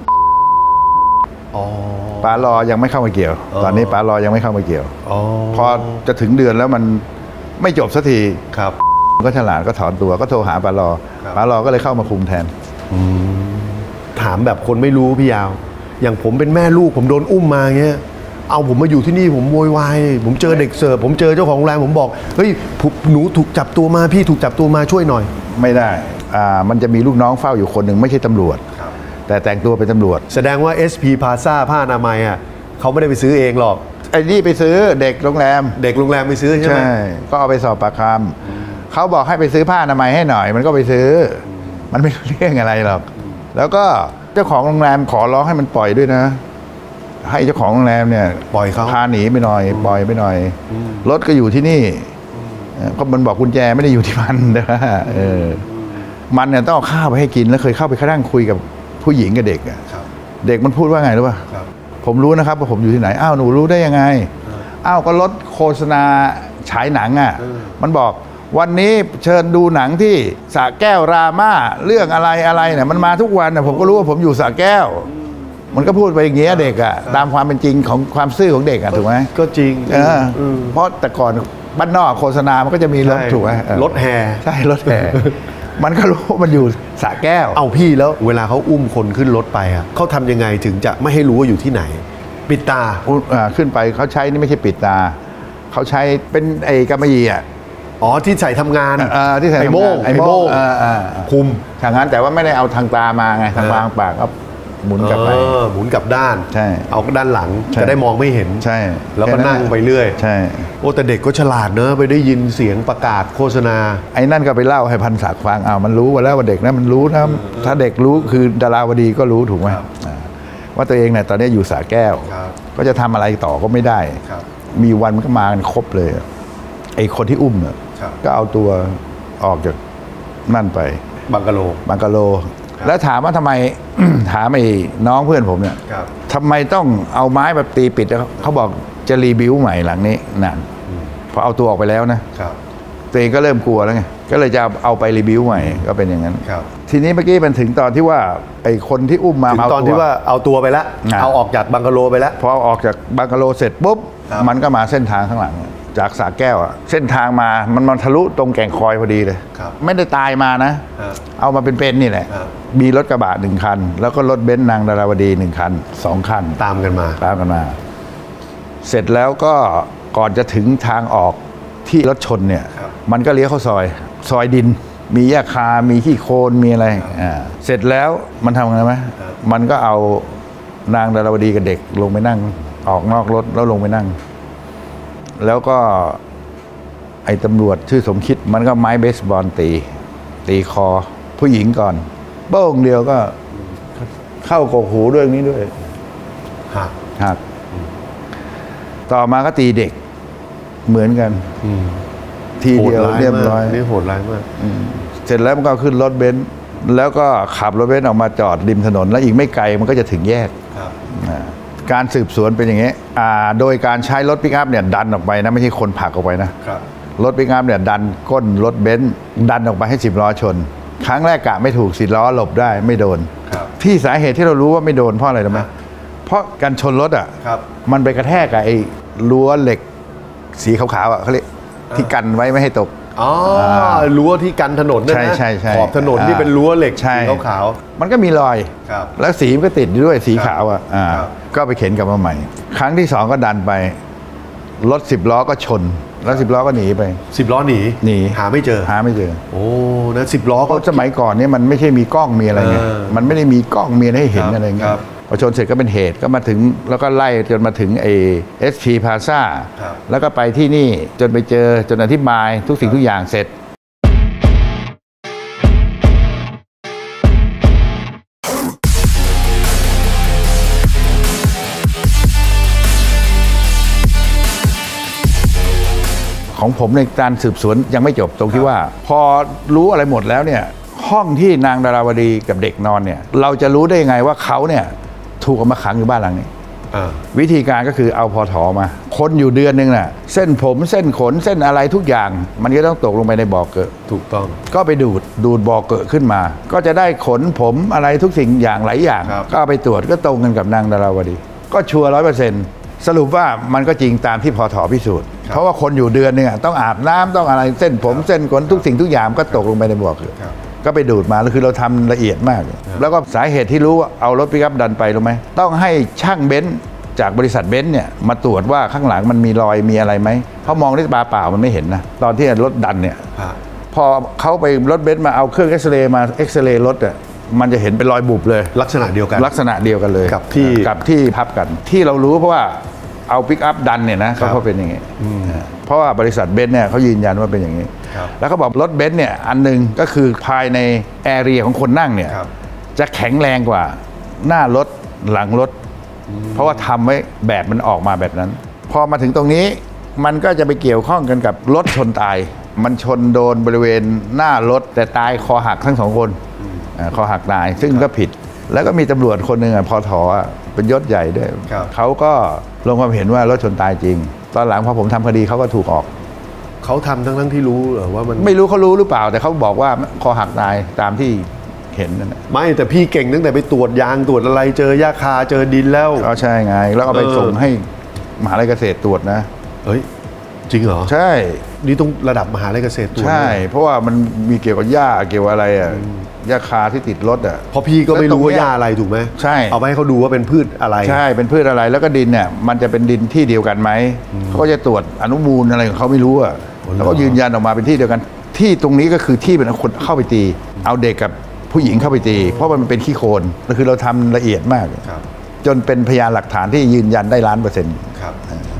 ปลอยังไม่เข้ามาเกี่ยวตอนนี้ปลอยังไม่เข้ามาเกี่ยวพอจะถึงเดือนแล้วมันไม่จบสักทีครับก็ฉลาดก็ถอนตัวก็โทรหาปลอก็เลยเข้ามาคุมแทนถามแบบคนไม่รู้พี่ยาวอย่างผมเป็นแม่ลูกผมโดนอุ้มมาเงี้ยเอาผมมาอยู่ที่นี่ผมโวยวายผมเจอเด็กเสิร์ฟผมเจอเจ้าของโรงแรมผมบอกเฮ้ยหนูถูกจับตัวมาพี่ถูกจับตัวมาช่วยหน่อยไม่ได้มันจะมีลูกน้องเฝ้าอยู่คนหนึ่งไม่ใช่ตำรวจแต่แต่งตัวเป็นตำรวจแสดงว่า SP Plaza ผ้าอนามัยอ่ะเขาไม่ได้ไปซื้อเองหรอกไอ้นี่ไปซื้อเด็กโรงแรมไปซื้อใช่ไหมก็เอาไปสอบปากคำเขาบอกให้ไปซื้อผ้าอนามัยให้หน่อยมันก็ไปซื้อมันไม่เรื่องอะไรหรอกแล้วก็เจ้าของโรงแรมขอร้องให้มันปล่อยด้วยนะให้เจ้าของโรงแรมเนี่ยปล่อยเขาพาหนีไปหน่อยปล่อยไปหน่อยรถก็อยู่ที่นี่ก็มันบอกกุญแจไม่ได้อยู่ที่มันนะมันเนี่ยต้องเอาข้าวไปให้กินแล้วเคยเข้าไปนั่งคุยกับผู้หญิงกับเด็กอ่ะเด็กมันพูดว่าไงรู้ป่ะผมรู้นะครับว่าผมอยู่ที่ไหนอ้าวหนูรู้ได้ยังไงอ้าวก็รถโฆษณาฉายหนังอ่ะมันบอกวันนี้เชิญดูหนังที่สระแก้วรามาเรื่องอะไรเนี่ยมันมาทุกวันนะผมก็รู้ว่าผมอยู่สระแก้วมันก็พูดไปอย่างเงี้ยเด็กอ่ะตามความเป็นจริงของความซื่อของเด็กอ่ะถูกไหมก็จริงเพราะแต่ก่อนบ้านนอกโฆษณามันก็จะมีรถถูกไหมรถแห่ใช่รถแห่มันก็รู้มันอยู่สระแก้วเอาพี่แล้วเวลาเขาอุ้มคนขึ้นรถไปอ่ะเขาทำยังไงถึงจะไม่ให้รู้ว่าอยู่ที่ไหนปิดตาขึ้นไปเขาใช้นี่ไม่ใช่ปิดตาเขาใช้เป็นไอ้กำมะหยี่อ่ะที่ใส่ทำงานที่ใส่ไอ้โม่งคุมทางนั้นแต่ว่าไม่ได้เอาทางตามาไงทางวางปากก็หมุนกลับไปหมุนกลับด้านใช่เอาด้านหลังจะได้มองไม่เห็นใช่แล้วก็นั่งไปเรื่อยใช่แต่เด็กก็ฉลาดเนอะไปได้ยินเสียงประกาศโฆษณาไอ้นั่นก็ไปเล่าให้พันศักดิ์ฟังมันรู้ว่าแล้วว่าเด็กนะมันรู้นะถ้าเด็กรู้คือดาราวดีก็รู้ถูกไหมว่าตัวเองเนี่ยตอนนี้อยู่สระแก้วก็จะทำอะไรต่อก็ไม่ได้มีวันมันก็มากันครบเลยไอ้คนที่อุ้มเนี่ยก็เอาตัวออกจากนั่นไปบังกะโลแล้วถามว่าทำไม ถามไอ้น้องเพื่อนผมเนี่ยทำไมต้องเอาไม้แบบตีปิดเขาบอกจะรีบิวใหม่หลังนี้นั่นพอเอาตัวออกไปแล้วนะตัวเองก็เริ่มกลัวแล้วไงก็เลยจะเอาไปรีบิวใหม่ก็เป็นอย่างนั้นทีนี้เมื่อกี้มันถึงตอนที่ว่าไอ้คนที่อุ้มมาตอนที่ว่าเอาตัวไปแล้วเอาออกจากบังกะโลไปแล้วพอออกจากบังกะโลเสร็จปุ๊บมันก็มาเส้นทางข้างหลังจากสระแก้วเส้นทางมามันทะลุตรงแก่งคอยพอดีเลยไม่ได้ตายมานะเอามาเป็นนี่แหละมีรถกระบะ1 คันแล้วก็รถเบนซ์นางดาราวดี1 คัน2 คันตามกันมาเสร็จแล้วก็ก่อนจะถึงทางออกที่รถชนเนี่ยมันก็เลี้ยวเข้าซอยดินมีหญ้าคามีขี้โคลนมีอะไรเสร็จแล้วมันทำไงไหมมันก็เอานางดาราวดีกับเด็กลงไปนั่งออกนอกรถแล้วลงไปนั่งแล้วก็ไอ้ตำรวจชื่อสมคิดมันก็ไม้เบสบอลตีคอผู้หญิงก่อนโป้งเดียวก็เข้ากกหูด้วยนี้ด้วยหักต่อมาก็ตีเด็กเหมือนกันทีเดียวเรียบร้อยนี่โหดร้ายมากเสร็จแล้วมันก็ขึ้นรถเบนซ์แล้วก็ขับรถเบนซ์ออกมาจอดริมถนนแล้วอีกไม่ไกลมันก็จะถึงแยกการสืบสวนเป็นอย่างนี้โดยการใช้รถปิกอัพเนี่ยดันออกไปนะไม่ใช่คนผลักออกไปนะรถปิกอัพเนี่ยดันก้นรถเบนซ์ดันออกไปให้10 ล้อชนครั้งแรกกะไม่ถูก10 ล้อหลบได้ไม่โดนที่สาเหตุที่เรารู้ว่าไม่โดนเพราะอะไรรู้ไหมเพราะการชนรถมันไปกระแทกกับไอ้รั้วเหล็กสีขาวๆเขาเรียกที่กันไว้ไม่ให้ตกรั้วที่กันถนนนะขอบถนนที่เป็นรั้วเหล็กสีขาวมันก็มีรอยแล้วสีมันก็ติดด้วยสีขาวก็ไปเข็นกลับมาใหม่ครั้งที่2ก็ดันไปรถ10 ล้อก็ชนแล้ว10 ล้อก็หนีไป 10 ล้อหนีหาไม่เจอโอ้นะ10 ล้อก็สมัยก่อนเนี่ยมันไม่ใช่มีกล้องมีอะไรเงี้ยมันไม่ได้มีกล้องมีให้เห็นอะไรเงี้ยพอชนเสร็จก็เป็นเหตุก็มาถึงแล้วก็ไล่จนมาถึงSP Plaza แล้วก็ไปที่นี่จนไปเจอจนอธิบายทุกสิ่งทุกอย่างเสร็จขของผมในการสืบสวนยังไม่จบตรงที่ว่า พอรู้อะไรหมดแล้วเนี่ยห้องที่นางดาราวดีกับเด็กนอนเนี่ยเราจะรู้ได้ยังไงว่าเขาเนี่ยถูกเอามาขังอยู่บ้านหลังนี้วิธีการก็คือเอาพอถอมาคนอยู่เดือนนึงน่ะเส้นผมเส้นขนเส้นอะไรทุกอย่างมันก็ต้องตกลงไปในบ่อเกอะถูกต้องก็ไปดูดบ่อเกอะขึ้นมาก็จะได้ขนผมอะไรทุกสิ่งอย่างหลายอย่างก็เอาไปตรวจก็ตรงกันกับนางดาราวดีก็ชัวร์100%สรุปว่ามันก็จริงตามที่พอถอพิสูจน์เพราะว่าคนอยู่เดือนนึงต้องอาบน้ำต้องอะไรเส้นผมเส้นขนทุกสิ่งทุกอย่างก็ตกลงไปในบ่อเกอะก็ไปดูดมาแล้วคือเราทำละเอียดมากแล้วก็สาเหตุที่รู้ว่าเอารถปิกอัพดันไปรู้ไหมต้องให้ช่างเบนซ์จากบริษัทเบนซ์เนี่ยมาตรวจว่าข้างหลังมันมีรอยมีอะไรไหมเขามองด้วยตาเปล่ามันไม่เห็นนะตอนที่รถดันเนี่ยพอเขาไปรถเบนซ์มาเอาเครื่องเอ็กซเรย์มาเอ็กซเรย์รถอ่ะมันจะเห็นเป็นรอยบุบเลยลักษณะเดียวกันเลยกับที่พับกันที่เรารู้เพราะว่าเอาปิกอัพดันเนี่ยนะเขาเป็นอย่างงี้เพราะว่าบริษัทเบนซ์เนี่ยเขายืนยันว่าเป็นอย่างนี้แล้วเขาบอกรถเบนซ์เนี่ยอันนึงก็คือภายในแอเรียของคนนั่งเนี่ยจะแข็งแรงกว่าหน้ารถหลังรถเพราะว่าทำไว้แบบมันออกมาแบบนั้นพอมาถึงตรงนี้มันก็จะไปเกี่ยวข้องกันกับรถชนตายมันชนโดนบริเวณหน้ารถแต่ตายคอหักทั้งสองคนคอหักตายซึ่งก็ผิดแล้วก็มีตำรวจคนหนึ่งพอถอเป็นยศใหญ่ด้วยเขาก็ลงความเห็นว่ารถชนตายจริงตอนหลังพอผมทำคดีเขาก็ถูกออกเขาทำทั้งที่รู้หรือว่ามันไม่รู้เขารู้หรือเปล่าแต่เขาบอกว่าคอหักตายตามที่เห็นนั่นแหละไม่แต่พี่เก่งตั้งแต่ไปตรวจยางตรวจอะไรเจอหญ้าคาเจอดินแล้วก็ใช่ไงแล้วเอาไปส่งให้มหาลัยเกษตรตรวจนะเฮ้ยจริงเหรอใช่นี่ต้องระดับมหาลัยเกษตรตรวจใช่เพราะว่ามันมีเกี่ยวกับหญ้าเกี่ยวอะไรอ่ะหญ้าคาที่ติดรถอ่ะเพราะพี่ก็ไม่รู้ว่าหญ้าอะไรถูกไหมใช่เอาไปให้เขาดูว่าเป็นพืชอะไรใช่เป็นพืชอะไรแล้วก็ดินเนี่ยมันจะเป็นดินที่เดียวกันไหมเขาก็จะตรวจอนุมูลอะไรของเขาไม่รู้อ่ะแล้วก็ยืนยันออกมาเป็นที่เดียวกันที่ตรงนี้ก็คือที่เป็นคนเข้าไปตีเอาเด็กกับผู้หญิงเข้าไปตีเพราะมันเป็นขี้โคลนคือเราทำละเอียดมากจนเป็นพยานหลักฐานที่ยืนยันได้100%ครับ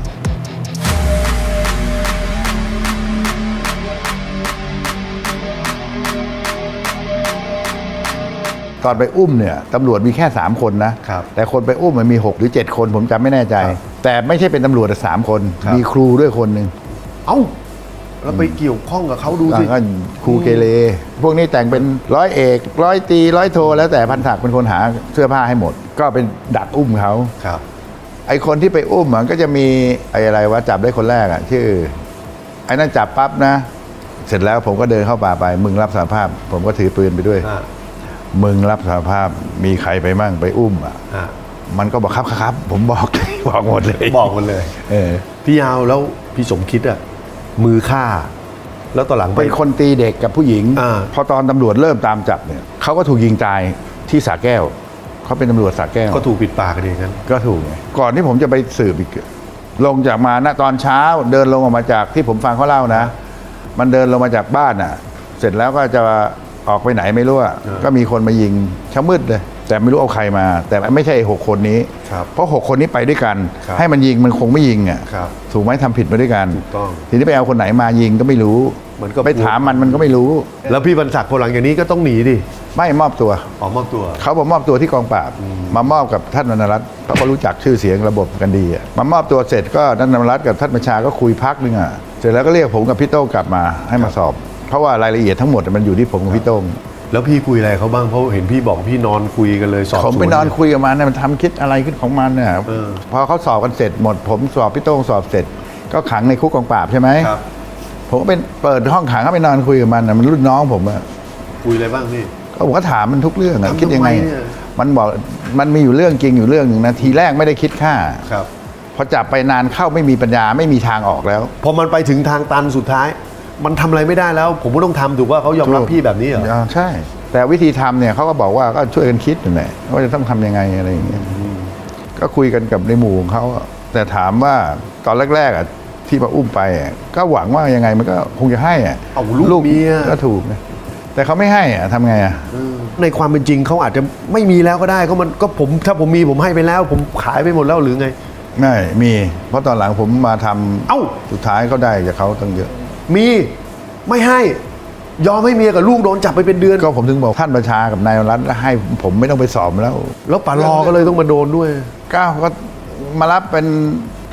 ตอนไปอุ้มเนี่ยตำรวจมีแค่3คนนะแต่คนไปอุ้มมันมี6หรือ7คนผมจำไม่แน่ใจแต่ไม่ใช่เป็นตำรวจแต่3คนมีครูด้วยคนหนึ่งเอ้าแล้วไปเกี่ยวข้องกับเขาดูสิครูเกเรพวกนี้แต่งเป็นร้อยเอกร้อยตีร้อยโทแล้วแต่พันศักดิ์เป็นคนหาเสื้อผ้าให้หมดก็เป็นดักอุ้มเขาครับไอคนที่ไปอุ้มมันก็จะมีอะไรวะจับได้คนแรกอ่ะชื่อไอ้นั่นจับปั๊บนะเสร็จแล้วผมก็เดินเข้าป่าไปมึงรับสารภาพผมก็ถือปืนไปด้วยมึงรับสารภาพมีใครไปมั่งไปอุ้มอ่ะมันก็บอกครับผมบอกหมดเลยพี่ยาวแล้วพี่สมคิดอ่ะมือฆ่าแล้วต่อหลังเป็นคนตีเด็กกับผู้หญิงพอตอนตำรวจเริ่มตามจับเนี่ยเขาก็ถูกยิงตายที่สระแก้วเขาเป็นตำรวจสระแก้วก็ถูกปิดปากกันเองกันก็ถูกไงก่อนที่ผมจะไปสืบอีกลงจากมาณตอนเช้าเดินลงออกมาจากที่ผมฟังเขาเล่านะมันเดินลงมาจากบ้านอ่ะเสร็จแล้วก็จะออกไปไหนไม่รู้ก็มีคนมายิงเช้ามืดเลยแต่ไม่รู้เอาใครมาแต่ไม่ใช่6คนนี้เพราะ6คนนี้ไปด้วยกันให้มันยิงมันคงไม่ยิงอ่ะถูกไหมทำผิดมาด้วยกันทีนี้ไปเอาคนไหนมายิงก็ไม่รู้ไปถามมันก็ไม่รู้แล้วพี่บรรศักดิ์พอหลังอย่างนี้ก็ต้องหนีดิไม่มอบตัวมอบตัวเขาบอกมอบตัวที่กองปราบมามอบกับท่านวรรณรัตน์เพราะเขารู้จักชื่อเสียงระบบกันดีมามอบตัวเสร็จก็ท่านวรรณรัตน์กับท่านบัญชาก็คุยพักนึงอ่ะเสร็จแล้วก็เรียกผมกับพี่โต้งกลับมาให้มาสอบเพราะว่ารายละเอียดทั้งหมดมันอยู่ที่ผมกับพี่โต้งแล้วพี่คุยอะไรเขาบ้างเพราะเห็นพี่บอกพี่นอนคุยกันเลยสอบผมไปนอนคุยกับมันมันทำคิดอะไรขึ้นของมันเนี่ยพอเขาสอบกันเสร็จหมดผมสอบพี่โต้งสอบเสร็จก็ขังในคุกกองปราบใช่ไหมผมก็เป็นเปิดห้องขังก็ไปนอนคุยกับมันมันรุ่นน้องผมอะคุยอะไรบ้างพี่ผมก็ถามมันทุกเรื่องคิดยังไงมันบอกมันมีอยู่เรื่องจริงอยู่เรื่องหนึ่งนะทีแรกไม่ได้คิดฆ่าพอจับไปนานเข้าไม่มีปัญญาไม่มีทางออกแล้วพอมันไปถึงทางตันสุดท้ายมันทำอะไรไม่ได้แล้วผมก็ต้องทำถูกว่าเขายอมรับพี่แบบนี้เหรอใช่แต่วิธีทำเนี่ยเขาก็บอกว่าก็ช่วยกันคิดนั่นแหละว่าจะต้องทำยังไงอะไรอย่างเงี้ยก็คุยกันกับในหมู่ของเขาแต่ถามว่าตอนแรกๆอ่ะที่มาอุ้มไปก็หวังว่ายังไงมันก็คงจะให้อ่ะลูกเมียก็ถูกนะแต่เขาไม่ให้อ่ะทำไงอ่ะในความเป็นจริงเขาอาจจะไม่มีแล้วก็ได้ก็มันก็ผมถ้าผมมีผมให้ไปแล้วผมขายไปหมดแล้วหรือไงไม่มีเพราะตอนหลังผมมาทำสุดท้ายเขาได้จากเขาตั้งเยอะมีไม่ให้ยอมให้เมียกับลูกโดนจับไปเป็นเดือนก็ผมถึงบอกท่านประชากับนายวรรัตน์ให้ผมไม่ต้องไปสอบแล้วป่ารอก็เลยต้องมาโดนด้วยก้าวก็มารับเป็น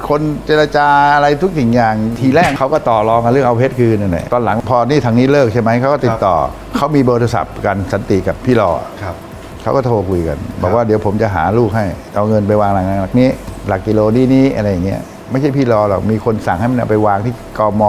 คนเจรจาอะไรทุกสิ่งอย่างทีแรกเขาก็ต่อรองกันเรื่องเอาเพชรคืนนั่นแหละตอนหลังพอนี่ทางนี้เลิกใช่ไหมเขาก็ติดต่อเขามีเบอร์โทรศัพท์กันสันติกับพี่รอเขาก็โทรคุยกันบอกว่าเดี๋ยวผมจะหาลูกให้เอาเงินไปวางหลักนี้หลักกิโลนี้อะไรอย่างเงี้ยไม่ใช่พี่รอหรอกมีคนสั่งให้มันเอาไปวางที่กม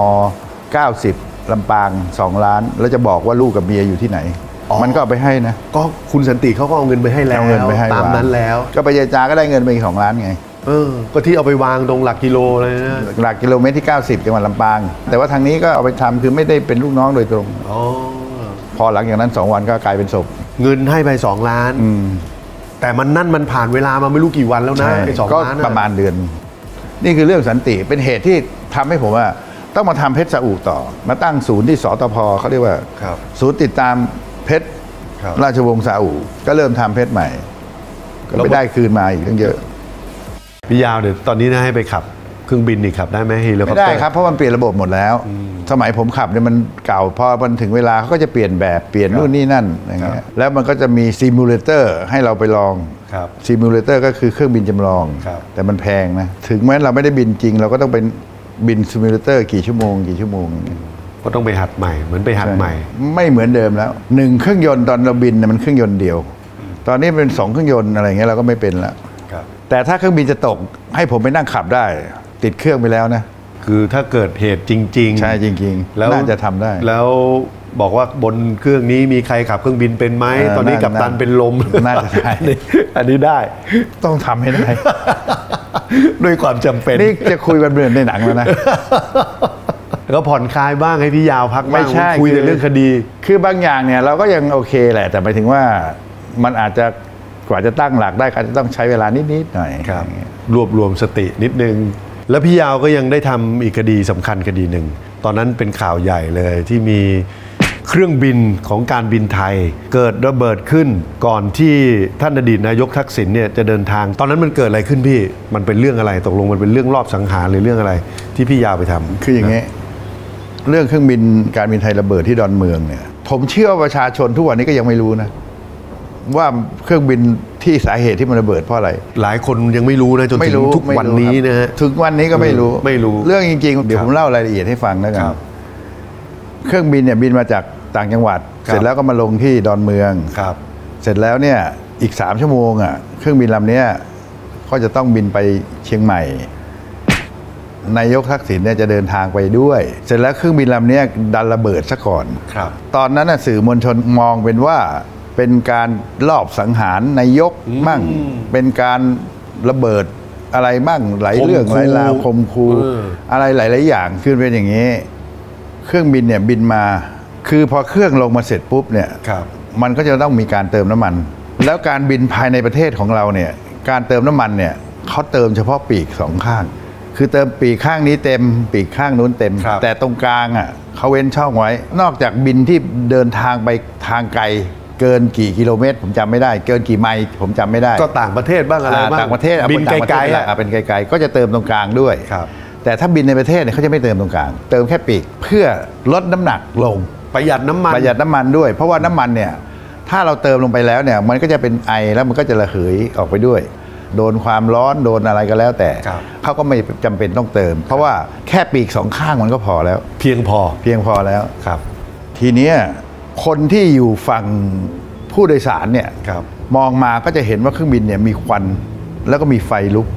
90ลำปาง2 ล้านแล้วจะบอกว่าลูกกับเมียอยู่ที่ไหนมันก็เอาไปให้นะก็คุณสันติเขาก็เอาเงินไปให้แล้วตามนั้นแล้วก็ไปเจรจาก็ได้เงินไปอีก2 ล้านไงก็ที่เอาไปวางตรงหลักกิโลเลยนะหลักกิโลเมตรที่90จังหวัดลำปางแต่ว่าทางนี้ก็เอาไปทำคือไม่ได้เป็นลูกน้องโดยตรงพอหลังจากนั้น2 วันก็กลายเป็นศพเงินให้ไป2 ล้านแต่มันผ่านเวลามาไม่รู้กี่วันแล้วนะไอ้2 ล้านประมาณเดือนนี่คือเรื่องสันติเป็นเหตุที่ทำให้ผมว่าต้องมาทำเพชรสะอูต่อมาตั้งศูนย์ที่สตภเขาเรียกว่าศูนย์ติดตามเพชรราชวงศ์ซาอุก็เริ่มทำเพชรใหม่ก็ไปได้คืนมาอีกตั้งเยอะพี่ยาวเดี๋ยวตอนนี้นะให้ไปขับเครื่องบินนี่ขับได้ไหมเฮลิคอปเตอร์ไม่ได้ครับเพราะมันเปลี่ยนระบบหมดแล้วสมัยผมขับเนี่ยมันเก่าพอมันถึงเวลาเขาก็จะเปลี่ยนแบบเปลี่ยนนู่นนี่นั่นอย่างเงี้ยแล้วมันก็จะมีซิมูเลเตอร์ให้เราไปลองซิมูเลเตอร์ก็คือเครื่องบินจำลองแต่มันแพงนะถึงแม้เราไม่ได้บินจริงเราก็ต้องเป็นบินซิมูเลเตอร์กี่ชั่วโมงก็ต้องไปหัดใหม่เหมือนไปหัดใหม่ไม่เหมือนเดิมแล้ว1เครื่องยนต์ตอนเราบินมันเครื่องยนต์เดียวตอนนี้เป็น2เครื่องยนต์อะไรเงี้ยเราก็ไม่เป็นแล้วแต่ถ้าเครื่องบินจะตกให้ผมไปนั่งขับได้ติดเครื่องไปแล้วนะคือถ้าเกิดเหตุจริงๆใช่จริงๆแล้วน่าจะทำได้แล้วบอกว่าบนเครื่องนี้มีใครขับเครื่องบินเป็นไหมตอนนี้กัปตันเป็นลมน่าจะได้อันนี้ได้ต้องทำให้ได้ด้วยความจำเป็นนี่จะคุยกันเหมือนในหนังแล้วนะก็ผ่อนคลายบ้างให้พี่ยาวพักบ้างคุยแต่เรื่องคดีคือบางอย่างเนี่ยเราก็ยังโอเคแหละแต่หมายถึงว่ามันอาจจะกว่าจะตั้งหลักได้ก็จะต้องใช้เวลานิดๆหน่อยรวบรวมสตินิดนึงแล้วพี่ยาวก็ยังได้ทำอีกคดีสำคัญคดีหนึ่งตอนนั้นเป็นข่าวใหญ่เลยที่มีเครื่องบินของการบินไทยเกิดระเบิดขึ้นก่อนที่ท่านอดีตนายกทักษิณเนี่ยจะเดินทางตอนนั้นมันเกิดอะไรขึ้นพี่มันเป็นเรื่องอะไรตกลงมันเป็นเรื่องรอบสังหารหรือเรื่องอะไรที่พี่ยาวไปทำคืออย่างนี้เรื่องเครื่องบินการบินไทยระเบิดที่ดอนเมืองเนี่ยผมเชื่อว่าประชาชนทุกวันนี้ก็ยังไม่รู้นะว่าเครื่องบินที่สาเหตุที่มันระเบิดเพราะอะไรหลายคนยังไม่รู้นะจนถึงทุกวันนี้นะฮะถึงวันนี้ก็ไม่รู้เรื่องจริงๆเดี๋ยวผมเล่ารายละเอียดให้ฟังแล้วกันเครื่องบินเนี่ยบินมาจากต่างจังหวัดเสร็จแล้วก็มาลงที่ดอนเมืองเสร็จแล้วเนี่ยอีก3 ชั่วโมงอ่ะเครื่องบินลำนี้ก็จะต้องบินไปเชียงใหม่นายกทักษิณเนี่ยจะเดินทางไปด้วยเสร็จแล้วเครื่องบินลำนี้ดันระเบิดซะก่อนตอนนั้นสื่อมวลชนมองเป็นว่าเป็นการลอบสังหารนายกมั่งเป็นการระเบิดอะไรมั่งหลายเรื่องหลายราวคมคูอะไรหลายๆอย่างขึ้นเป็นอย่างนี้เครื่องบินเนี่ยบินมาคือพอเครื่องลงมาเสร็จปุ๊บเนี่ยมันก็จะต้องมีการเติมน้ำมันแล้วการบินภายในประเทศของเราเนี่ยการเติมน้ำมันเนี่ยเขาเติมเฉพาะปีก2 ข้างคือเติมปีกข้างนี้เต็มปีกข้างนู้นเต็มแต่ตรงกลางอ่ะเขาเว้นช่องไว้นอกจากบินที่เดินทางไปทางไกลเกินกี่กิโลเมตรผมจำไม่ได้เกินกี่ไมล์ผมจำไม่ได้ก็ต่างประเทศบ้างอะไรบ้างต่างประเทศบินไกลๆเป็นไกลๆก็จะเติมตรงกลางด้วยแต่ถ้าบินในประเทศเนี่ยเขาจะไม่เติมตรงกลางเติมแค่ปีกเพื่อลดน้ำหนักลงประหยัดน้ำมันด้วยเพราะว่าน้ำมันเนี่ยถ้าเราเติมลงไปแล้วเนี่ยมันก็จะเป็นไอแล้วมันก็จะระเหยออกไปด้วยโดนความร้อนโดนอะไรก็แล้วแต่เขาก็ไม่จำเป็นต้องเติมเพราะว่าแค่ปีก2 ข้างมันก็พอแล้วเพียงพอแล้วทีนี้คนที่อยู่ฝั่งผู้โดยสารเนี่ยมองมาก็จะเห็นว่าเครื่องบินเนี่ยมีควันแล้วก็มีไฟลุก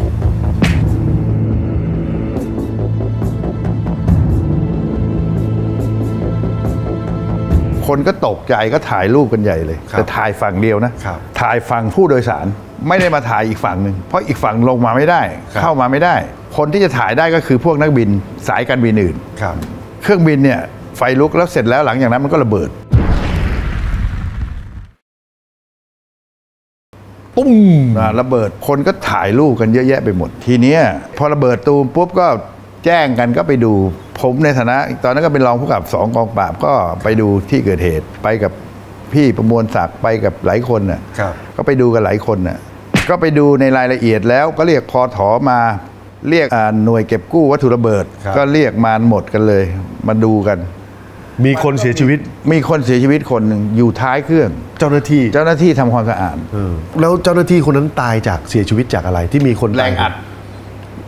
คนก็ตกใจก็ถ่ายรูปกันใหญ่เลยแต่ถ่ายฝั่งเดียวนะถ่ายฝั่งผู้โดยสารไม่ได้มาถ่ายอีกฝั่งหนึ่งเพราะอีกฝั่งลงมาไม่ได้เข้ามาไม่ได้คนที่จะถ่ายได้ก็คือพวกนักบินสายการบินอื่นเครื่องบินเนี่ยไฟลุกแล้วเสร็จแล้วหลังจากนั้นมันก็ระเบิดตุ้มระเบิดคนก็ถ่ายรูปกันเยอะแยะไปหมดทีนี้พอระเบิดตูมปุ๊บก็แจ้งกันก็ไปดูผมในฐานะตอนนั้นก็เป็นรองผู้กำกับ2 กองปราบก็ไปดูที่เกิดเหตุไปกับพี่ประมวลศักดิ์ไปกับหลายคนน่ะก็ไปดูกันหลายคนน่ะก็ไปดูในรายละเอียดแล้วก็เรียกพถมาเรียกหน่วยเก็บกู้วัตถุระเบิดก็เรียกมาหมดกันเลยมาดูกันมีคนเสียชีวิตคนหนึ่งอยู่ท้ายเครื่องเจ้าหน้าที่ทำความสะอาดแล้วเจ้าหน้าที่คนนั้นตายจากเสียชีวิตจากอะไรที่มีคนแรงอัด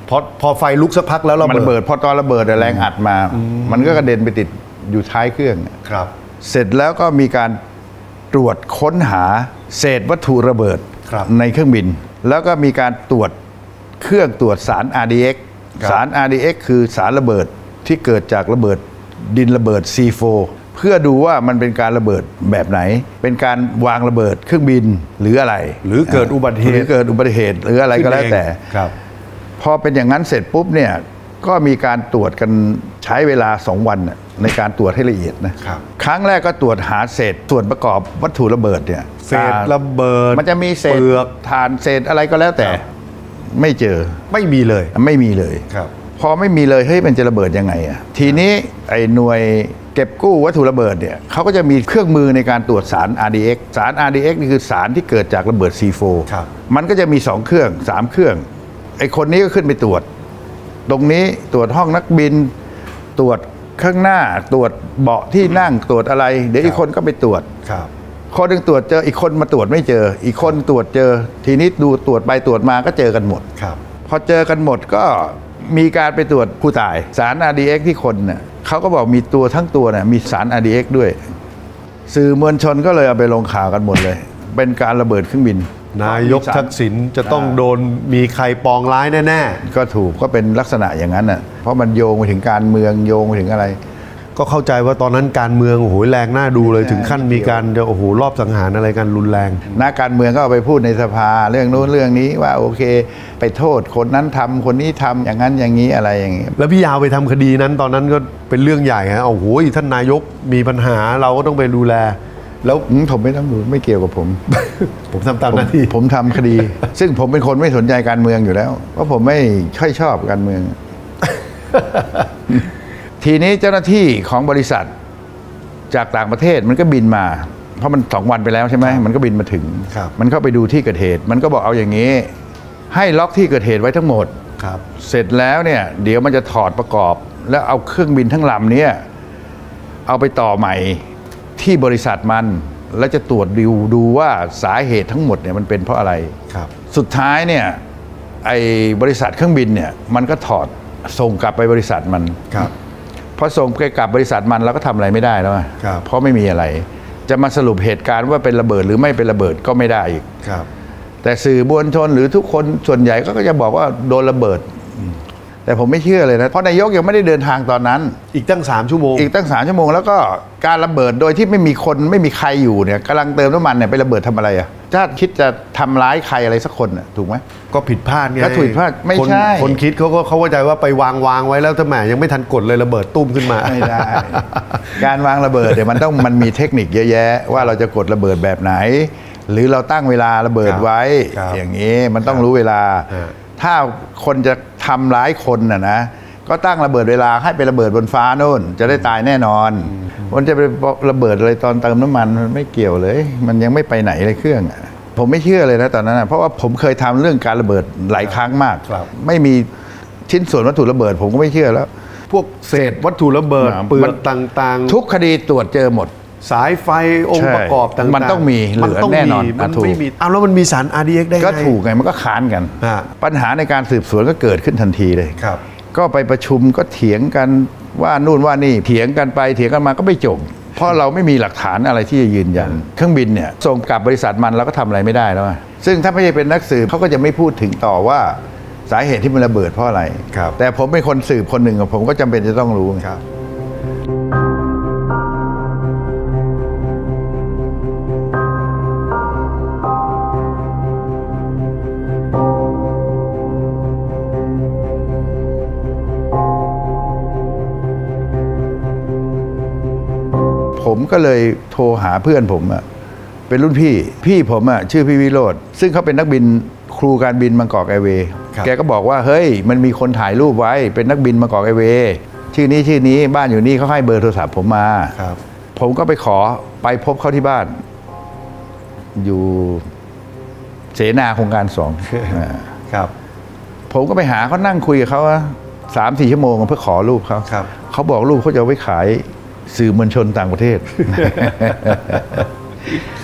พอไฟลุกสักพักแล้วมันระเบิดพอตอนระเบิดแรงอัดมามันก็กระเด็นไปติดอยู่ท้ายเครื่องครับเสร็จแล้วก็มีการตรวจค้นหาเศษวัตถุระเบิดในเครื่องบินแล้วก็มีการตรวจเครื่องตรวจสาร RDX สาร RDX คือสารระเบิดที่เกิดจากระเบิดดินระเบิด C4 เพื่อดูว่ามันเป็นการระเบิดแบบไหนเป็นการวางระเบิดเครื่องบินหรืออะไรหรือเกิดอุบัติเหตุหรืออะไรก็แล้วแต่พอเป็นอย่างนั้นเสร็จปุ๊บเนี่ยก็มีการตรวจกันใช้เวลา2 วันในการตรวจให้ละเอียดนะครั้งแรกก็ตรวจหาเศษส่วนประกอบวัตถุระเบิดเนี่ยเศษระเบิดมันจะมีเศษฐานเศษอะไรก็แล้วแต่ไม่เจอไม่มีเลยพอไม่มีเลยเฮ้ยมันจะระเบิดยังไงทีนี้ไอ้หน่วยเก็บกู้วัตถุระเบิดเนี่ยเขาก็จะมีเครื่องมือในการตรวจสาร RDX สาร RDX นี่คือสารที่เกิดจากระเบิด C4 มันก็จะมี2 เครื่อง3 เครื่องไอ้คนนี้ก็ขึ้นไปตรวจตรงนี้ตรวจห้องนักบินตรวจข้างหน้าตรวจเบาะที่นั่งตรวจอะไรเดี๋ยวอีกคนก็ไปตรวจคนหนึ่งตรวจเจออีกคนมาตรวจไม่เจออีกคนตรวจเจอทีนี้ดูตรวจไปตรวจมาก็เจอกันหมดพอเจอกันหมดก็มีการไปตรวจผู้ตายสาร RDX ที่คนเนี่ยเขาก็บอกมีตัวทั้งตัวเนี่ยมีสาร RDX ด้วยสื่อมวลชนก็เลยเอาไปลงข่าวกันหมดเลยเป็นการระเบิดเครื่องบินนายกทักษิณจะต้องโดนมีใครปองร้ายแน่ๆก็ถูกก็เป็นลักษณะอย่างนั้นน่ะเพราะมันโยงไปถึงการเมืองโยงไปถึงอะไรก็เข้าใจว่าตอนนั้นการเมืองโอ้โหแรงน่าดูเลยถึงขั้นมีการจะโอ้โหรอบสังหารอะไรกันรุนแรงนักการเมืองก็เอาไปพูดในสภาเรื่องโน้นเรื่องนี้ว่าโอเคไปโทษคนนั้นทำคนนี้ทำอย่างนั้นอย่างนี้อะไรอย่างนี้แล้วพี่ยาวไปทำคดีนั้นตอนนั้นก็เป็นเรื่องใหญ่ฮะโอ้โหท่านนายกมีปัญหาเราก็ต้องไปดูแลแล้วผมไม่ต้องดูไม่เกี่ยวกับผมผมทำตามหน้าที่ผมทำคดี ซึ่งผมเป็นคนไม่สนใจการเมืองอยู่แล้วเพราะผมไม่ค่อยชอบการเมือง ทีนี้เจ้าหน้าที่ของบริษัทจากต่างประเทศมันก็บินมาเพราะมัน2 วันไปแล้วใช่ไหมมันก็บินมาถึงมันเข้าไปดูที่เกิดเหตุมันก็บอกเอาอย่างนี้ให้ล็อกที่เกิดเหตุไว้ทั้งหมดเสร็จแล้วเนี่ยเดี๋ยวมันจะถอดประกอบแล้วเอาเครื่องบินทั้งลำนี้เอาไปต่อใหม่ที่บริษัทมันแล้วจะตรวจดูว่าสาเหตุทั้งหมดเนี่ยมันเป็นเพราะอะไรสุดท้ายเนี่ยไอ้บริษัทเครื่องบินเนี่ยมันก็ถอดส่งกลับไปบริษัทมันพอส่งไปกลับบริษัทมันเราก็ทำอะไรไม่ได้แล้วเพราะไม่มีอะไรจะมาสรุปเหตุการณ์ว่าเป็นระเบิดหรือไม่เป็นระเบิดก็ไม่ได้อีกแต่สื่อมวลชนหรือทุกคนส่วนใหญ่ก็จะบอกว่าโดนระเบิดแต่ผมไม่เชื่อเลยนะเพราะนายกยังไม่ได้เดินทางตอนนั้นอีกตั้ง3 ชั่วโมงแล้วก็การระเบิดโดยที่ไม่มีคนไม่มีใครอยู่เนี่ยกำลังเติมน้ำมันเนี่ยไประเบิดทำอะไรถ้าคิดจะทำร้ายใครอะไรสักคนถูกไหมก็ผิดพลาดไงก็ผิดพลาดไม่ใช่คนคิดเขาเข้าใจว่าไปวางไว้แล้วถ้าแหมยังไม่ทันกดเลยระเบิดตุ้มขึ้นมาไม่ได้ การวางระเบิดเนี่ยมันมีเทคนิคเยอะแยะว่าเราจะกดระเบิดแบบไหนหรือเราตั้งเวลาระเบิดไว้อย่างนี้มันต้องรู้เวลาถ้าคนจะทำร้ายคนนะก็ตั้งระเบิดเวลาให้ไประเบิดบนฟ้าโน่นจะได้ตายแน่นอนมันจะไประเบิดอะไรตอนเติมน้ำมันมันไม่เกี่ยวเลยมันยังไม่ไปไหนเลยเครื่องผมไม่เชื่อเลยนะตอนนั้นเพราะว่าผมเคยทำเรื่องการระเบิดหลายครั้งมากไม่มีชิ้นส่วนวัตถุระเบิดผมก็ไม่เชื่อแล้วพวกเศษวัตถุระเบิดเปลือกต่างๆทุกคดีตรวจเจอหมดสายไฟองค์ประกอบต่างๆมันต้องมีเหลือแน่นอนมันไม่มีแล้วมันมีสาร RDX ได้ไงก็ถูกไงมันก็ค้านกันปัญหาในการสืบสวนก็เกิดขึ้นทันทีเลยก็ไปประชุมก็เถียงกันว่านู่นว่านี่เถียงกันไปเถียงกันมาก็ไม่จบเพราะเราไม่มีหลักฐานอะไรที่จะยืนยันเครื่องบินเนี่ยส่งกลับบริษัทมันเราก็ทำอะไรไม่ได้แล้วซึ่งถ้าไม่ใช่เป็นนักสืบเขาก็จะไม่พูดถึงต่อว่าสาเหตุที่มันระเบิดเพราะอะไรแต่ผมเป็นคนสืบคนหนึ่งผมก็จำเป็นจะต้องรู้ครับผมก็เลยโทรหาเพื่อนผมเป็นรุ่นพี่ผมชื่อพี่วิโรจน์ซึ่งเขาเป็นนักบินครูการบินบางกอกแอร์เวย์แกก็บอกว่าเฮ้ยมันมีคนถ่ายรูปไว้เป็นนักบินบางกอกแอร์เวย์ชื่อนี้บ้านอยู่นี่เขาให้เบอร์โทรศัพท์ผมมาผมก็ไปขอไปพบเขาที่บ้านอยู่เสนาโครงการ2ครับผมก็ไปหาเขานั่งคุยกับเขา3-4 ชั่วโมงเพื่อขอรูปเขาบอกรูปเขาจะเอาไว้ขายสื่อมวลชนต่างประเทศ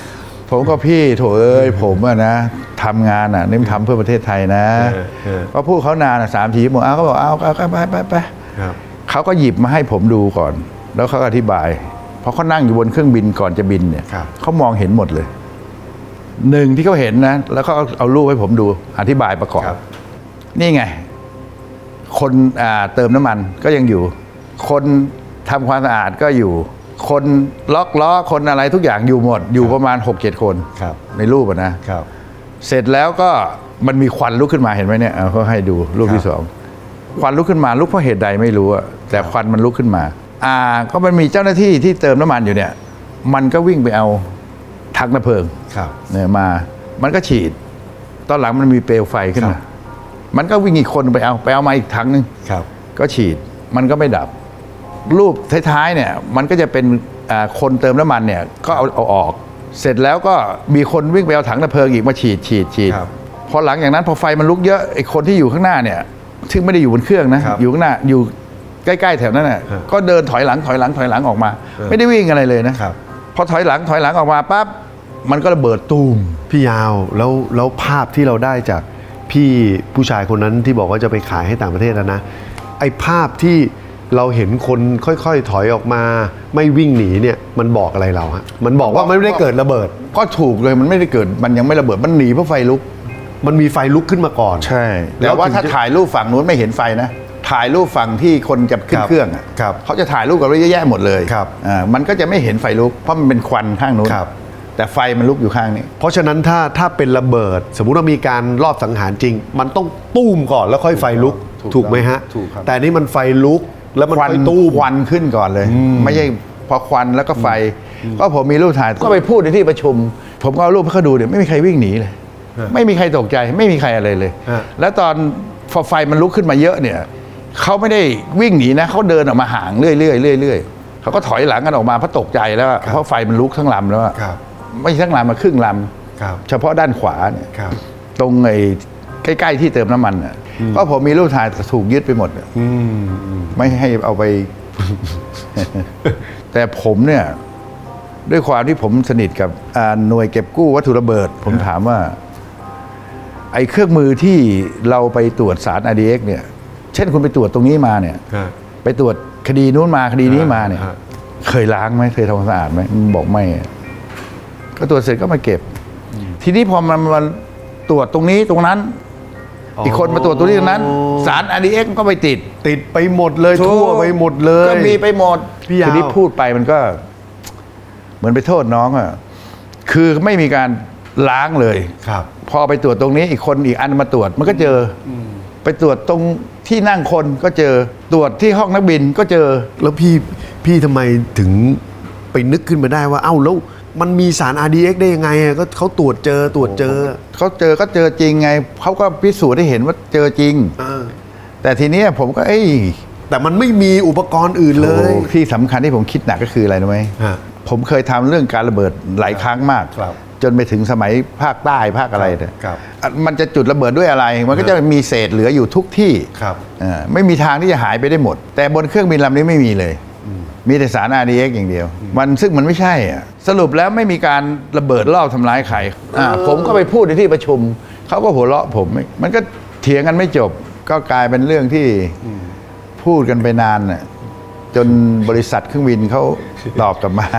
ผมก็พี่โถเอ้ยผมอะนะทำงานอะนี่มันทำเพื่อประเทศไทยนะก็พูดเขานาน3 ทีบอกเขาบอกเอาไปเขาก็หยิบมาให้ผมดูก่อนแล้วเขาอธิบายเพราะเขานั่งอยู่บนเครื่องบินก่อนจะบินเนี่ยเขามองเห็นหมดเลยหนึ่งที่เขาเห็นนะแล้วเขาเอารูปให้ผมดูอธิบายประกอบนี่ไงคนเติมน้ำมันก็ยังอยู่คนทำความสะอาดก็อยู่คนล็อกล้อคนอะไรทุกอย่างอยู่หมดอยู่ประมาณ 6-7 คนในรูปนะเสร็จแล้วก็มันมีควันลุกขึ้นมาเห็นไหมเนี่ยเขาให้ดูรูปที่2ควันลุกขึ้นมาลุกเพราะเหตุใดไม่รู้แต่ควันมันลุกขึ้นมาก็มันมีเจ้าหน้าที่ที่เติมน้ำมันอยู่เนี่ยมันก็วิ่งไปเอาถังดับเพลิงเนี่ยมามันก็ฉีดตอนหลังมันมีเปลวไฟขึ้นมามันก็วิ่งอีกคนไปเอามาอีกถังนึงก็ฉีดมันก็ไม่ดับรูปท้ายๆเนี่ยมันก็จะเป็นคนเติมน้ำมันเนี่ยก็เอาออกเสร็จแล้วก็มีคนวิ่งไปเอาถังดับเพลิงอีกมาฉีดพอหลังจากนั้นพอไฟมันลุกเยอะไอ้คนที่อยู่ข้างหน้าเนี่ยซึ่งไม่ได้อยู่บนเครื่องนะอยู่ข้างหน้าอยู่ใกล้ๆแถวนั้นน่ะก็เดินถอยหลังออกมาไม่ได้วิ่งอะไรเลยนะพอถอยหลังออกมาปั๊บมันก็ระเบิดตูมพี่ยาวแล้วภาพที่เราได้จากพี่ผู้ชายคนนั้นที่บอกว่าจะไปขายให้ต่างประเทศนะไอ้ภาพที่เราเห็นคนค่อยๆถอยออกมาไม่วิ่งหนีเนี่ยมันบอกอะไรเราฮะมันบอกว่าไม่ได้เกิดระเบิดก็ถูกเลยมันไม่ได้เกิดมันยังไม่ระเบิดมันหนีเพราะไฟลุกมันมีไฟลุกขึ้นมาก่อนใช่แต่ว่าถ้าถ่ายรูปฝั่งนู้นไม่เห็นไฟนะถ่ายรูปฝั่งที่คนจะขึ้นเครื่องเขาจะถ่ายรูปกันเยอะแยะหมดเลยมันก็จะไม่เห็นไฟลุกเพราะมันเป็นควันข้างนู้นแต่ไฟมันลุกอยู่ข้างนี้เพราะฉะนั้นถ้าเป็นระเบิดสมมุติว่ามีการรอบสังหารจริงมันต้องตุ้มก่อนแล้วค่อยไฟลุกถูกไหมฮะแต่นี่มันไฟลุกแล้วมันตู้ควันขึ้นก่อนเลยไม่ใช่พอควันแล้วก็ไฟก็ผมมีรูปถ่ายก็ไปพูดในที่ประชุมผมก็เอารูปให้เขาดูเนี่ยไม่มีใครวิ่งหนีเลยไม่มีใครตกใจไม่มีใครอะไรเลยแล้วตอนพอไฟมันลุกขึ้นมาเยอะเนี่ยเขาไม่ได้วิ่งหนีนะเขาเดินออกมาห่างเรื่อยเขาก็ถอยหลังกันออกมาเพราะตกใจแล้วเพราะไฟมันลุกทั้งลำแล้วไม่ใช่ทั้งลำมาครึ่งลำเฉพาะด้านขวาเนี่ยตรงไอ้ใกล้ๆที่เติมน้ำมันก็ผมมีรูปถ่ายถูกยึดไปหมดไม่ให้เอาไป แต่ผมเนี่ยด้วยความที่ผมสนิทกับหน่วยเก็บกู้วัตถุระเบิดผมถามว่าไอ้เครื่องมือที่เราไปตรวจสาร RDX เนี่ยเช่นคุณไปตรวจตรงนี้มาเนี่ยไปตรวจคดีนู้นมาคดีนี้มาเนี่ยเคยล้างไหมเคยทำความสะอาดไหมบอกไม่ก็ตรวจเสร็จก็มาเก็บทีนี้พอมันตรวจตรงนี้ตรงนั้นอีกคนมาตรวจตรงนี้ตรงนั้นสาร RDX ก็ไปติดไปหมดเลยทั่วไปหมดเลยก็มีไปหมดทีนี้พูดไปมันก็เหมือนไปโทษน้องคือไม่มีการล้างเลยพอไปตรวจตรงนี้อีกคนอีกอันมาตรวจมันก็เจอไปตรวจตรงที่นั่งคนก็เจอตรวจที่ห้องนักบินก็เจอแล้วพี่ทำไมถึงไปนึกขึ้นมาได้ว่าเอ้าแล้วมันมีสาร RDX ได้ยังไงก็เขาตรวจเจอเขาเจอก็เจอจริงไงเขาก็พิสูจน์ให้เห็นว่าเจอจริงแต่ทีนี้ผมก็แต่มันไม่มีอุปกรณ์อื่นเลยที่สำคัญที่ผมคิดหนักก็คืออะไรรู้ไหมผมเคยทำเรื่องการระเบิดหลายครั้งมากจนไปถึงสมัยภาคใต้ภาคอะไรเนี่ยมันจะจุดระเบิดด้วยอะไรมันก็จะมีเศษเหลืออยู่ทุกที่ไม่มีทางที่จะหายไปได้หมดแต่บนเครื่องบินลำนี้ไม่มีเลยมีแต่สาร RDX อย่างเดียวซึ่งมันไม่ใช่สรุปแล้วไม่มีการระเบิดรอบทำร้ายใครผมก็ไปพูดในที่ประชุมเขาก็หัวเราะผมมันก็เถียงกันไม่จบก็กลายเป็นเรื่องที่พูดกันไปนานจนบริษัทเครื่องบินเขาตอบกลับมา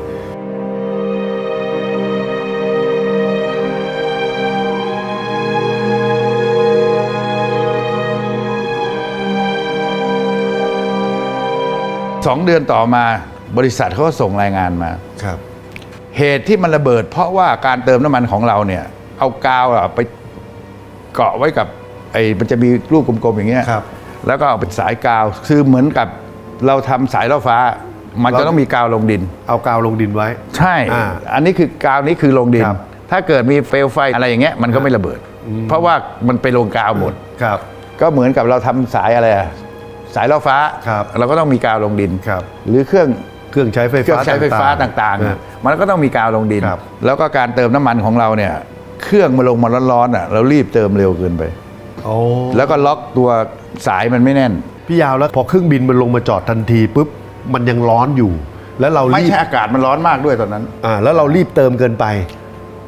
2 เดือนต่อมาบริษัทเขาก็ส่งรายงานมาเหตุที่มันระเบิดเพราะว่าการเติมน้ำมันของเราเนี่ยเอากาวไปเกาะไว้กับมันจะมีลูกกลมๆอย่างเงี้ยแล้วก็เอาเป็นสายกาวคือเหมือนกับเราทำสายล่อฟ้ามันจะต้องมีกาวลงดินเอากาวลงดินไว้ใช่อันนี้คือกาวนี้คือลงดินถ้าเกิดมีเปลวไฟอะไรอย่างเงี้ยมันก็ไม่ระเบิดเพราะว่ามันไปลงกาวหมดก็เหมือนกับเราทำสายอะไรสายล่อฟ้าเราก็ต้องมีกาวลงดินหรือเครื่องใช้ไฟฟ้าต่างๆมันก็ต้องมีกาวลงดินแล้วก็การเติมน้ำมันของเราเนี่ยเครื่องมาลงมาร้อนๆเรารีบเติมเร็วเกินไปแล้วก็ล็อกตัวสายมันไม่แน่นพี่ยาวแล้วพอเครื่องบินมันลงมาจอดทันทีปุ๊บมันยังร้อนอยู่แล้วเราไม่ใช่อากาศมันร้อนมากด้วยตอนนั้นแล้วเรารีบเติมเกินไป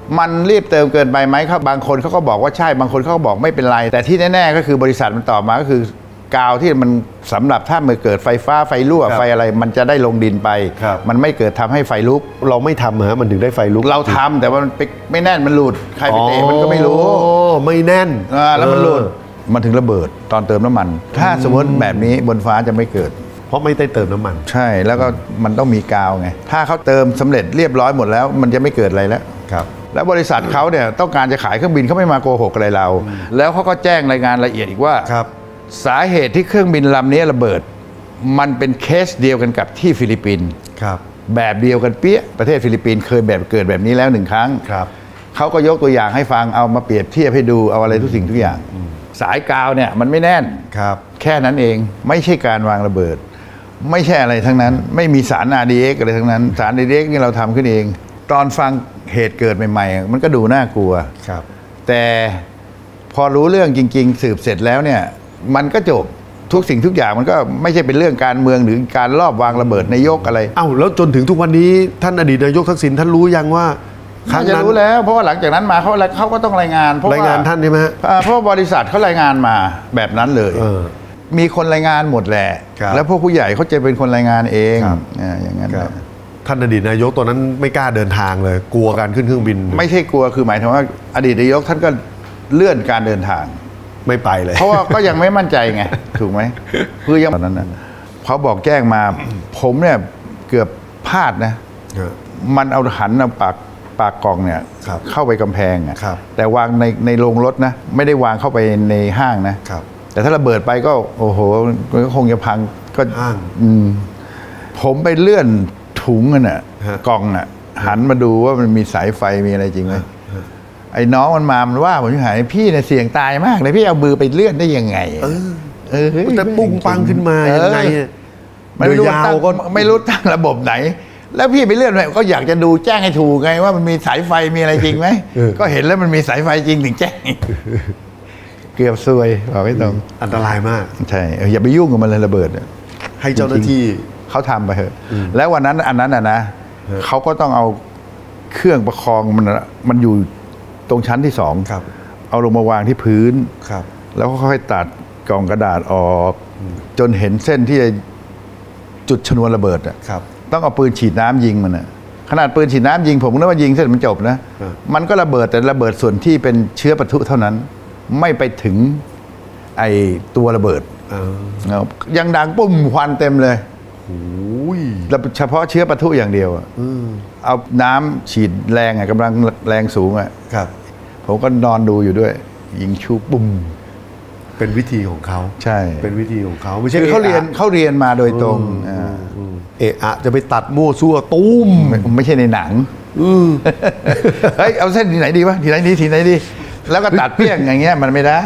มันรีบเติมเกินไปไหมครับบางคนเขาก็บอกว่าใช่บางคนเขาก็บอกไม่เป็นไรแต่ที่แน่ๆก็คือบริษัทมันตอบมาก็คือกาวที่มันสำหรับถ้าเมื่อเกิดไฟฟ้าไฟรั่วไฟอะไรมันจะได้ลงดินไปมันไม่เกิดทำให้ไฟลุกเราไม่ทำฮะมันถึงได้ไฟลุกเราทำแต่ว่ามันไม่แน่นมันหลุดใครไปเตะมันก็ไม่รู้ไม่แน่นแล้วมันหลุดมันถึงระเบิดตอนเติมน้ำมันถ้าสมมติแบบนี้บนฟ้าจะไม่เกิดเพราะไม่ได้เติมน้ำมันใช่แล้วก็มันต้องมีกาวไงถ้าเขาเติมสำเร็จเรียบร้อยหมดแล้วมันจะไม่เกิดอะไรแล้วครับแล้วบริษัทเขาเนี่ยต้องการจะขายเครื่องบินเขาไม่มาโกหกอะไรเราแล้วเขาก็แจ้งรายงานละเอียดอีกว่าสาเหตุที่เครื่องบินลำนี้ระเบิดมันเป็นเคสเดียวกันกับที่ฟิลิปปินส์แบบเดียวกันเปี้ยประเทศฟิลิปปินส์เคยเกิดแบบนี้แล้ว1 ครั้งเขาก็ยกตัวอย่างให้ฟังเอามาเปรียบเทียบให้ดูเอาอะไรทุกสิ่งทุกอย่างสายกาวเนี่ยมันไม่แน่นแค่นั้นเองไม่ใช่การวางระเบิดไม่ใช่อะไรทั้งนั้นไม่มีสาร RDX อะไรทั้งนั้นสาร RDX นี่เราทำขึ้นเองตอนฟังเหตุเกิดใหม่ๆมันก็ดูน่ากลัวแต่พอรู้เรื่องจริงๆสืบเสร็จแล้วเนี่ยมันก็จบทุกสิ่งทุกอย่างมันก็ไม่ใช่เป็นเรื่องการเมืองหรือการลอบวางระเบิดนายกอะไรแล้วจนถึงทุกวันนี้ท่านอดีตนายกทักษิณท่านรู้ยังว่าเขาจะรู้แล้วเพราะว่าหลังจากนั้นมาเขาก็ต้องรายงานท่านใช่ไหมเพราะบริษัทเขารายงานมาแบบนั้นเลยมีคนรายงานหมดแหละแล้วพวกผู้ใหญ่เขาจะเป็นคนรายงานเองอย่างนั้นท่านอดีตนายกตอนนั้นไม่กล้าเดินทางเลยกลัวการขึ้นเครื่องบินไม่ใช่กลัวคือหมายถึงว่าอดีตนายกท่านก็เลื่อนการเดินทางไม่ไปเลยเพราะว่าก็ยังไม่มั่นใจไงถูกไหมคือยังตอนนั้นนะเขาบอกแจ้งมาผมเนี่ยเกือบพลาดนะมันเอาหันเอาปากกล่องเนี่ยเข้าไปกำแพงอ่ะแต่วางในโรงรถนะไม่ได้วางเข้าไปในห้างนะแต่ถ้าระเบิดไปก็โอ้โหก็คงจะพังก็ผมไปเลื่อนถุงน่ะกล่องน่ะหันมาดูว่ามันมีสายไฟมีอะไรจริงไหมไอ้น้องมันว่าผมหายพี่เนี่ยเสี่ยงตายมากเลยพี่เอามือไปเลื่อนได้ยังไงแต่ปุ้งปังขึ้นมายังไงไม่รู้ตั้งระบบไหนแล้วพี่ไปเลื่อนไปก็อยากจะดูแจ้งให้ถูกไงว่ามันมีสายไฟมีอะไรจริงไหมก็เห็นแล้วมันมีสายไฟจริงถึงแจ้งเกือบซวยบอกไม่ตรงอันตรายมากใช่อย่าไปยุ่งกับมันเลยระเบิดให้เจ้าหน้าที่เขาทำไปเถอะแล้ววันนั้นอันนั้นนะเขาก็ต้องเอาเครื่องประคองมันอยู่ตรงชั้นที่2เอาลงมาวางที่พื้นแล้วก็ค่อยตัดกล่องกระดาษออกจนเห็นเส้นที่จุดชนวนระเบิดต้องเอาปืนฉีดน้ำยิงมันขนาดปืนฉีดน้ำยิงผมนึกว่ายิงเสร็จมันจบนะมันก็ระเบิดแต่ระเบิดส่วนที่เป็นเชื้อปะทุเท่านั้นไม่ไปถึงไอตัวระเบิดยังดังปุ้มควันเต็มเลยเฉพาะเชื้อปะทุอย่างเดียวเอาน้ำฉีดแรงกำลังแรงสูงผมก็นอนดูอยู่ด้วยยิงชูปุ้มเป็นวิธีของเขาใช่เป็นวิธีของเขาไม่ใช่เขาเรียนมาโดยตรงจะไปตัดมั่วซั่วตุ้มไม่ใช่ในหนังเฮ้ยเอาเส้นที่ไหนดีวะที่ไหนดีแล้วก็ตัดเปี้ยงอย่างเงี้ยมันไม่ได้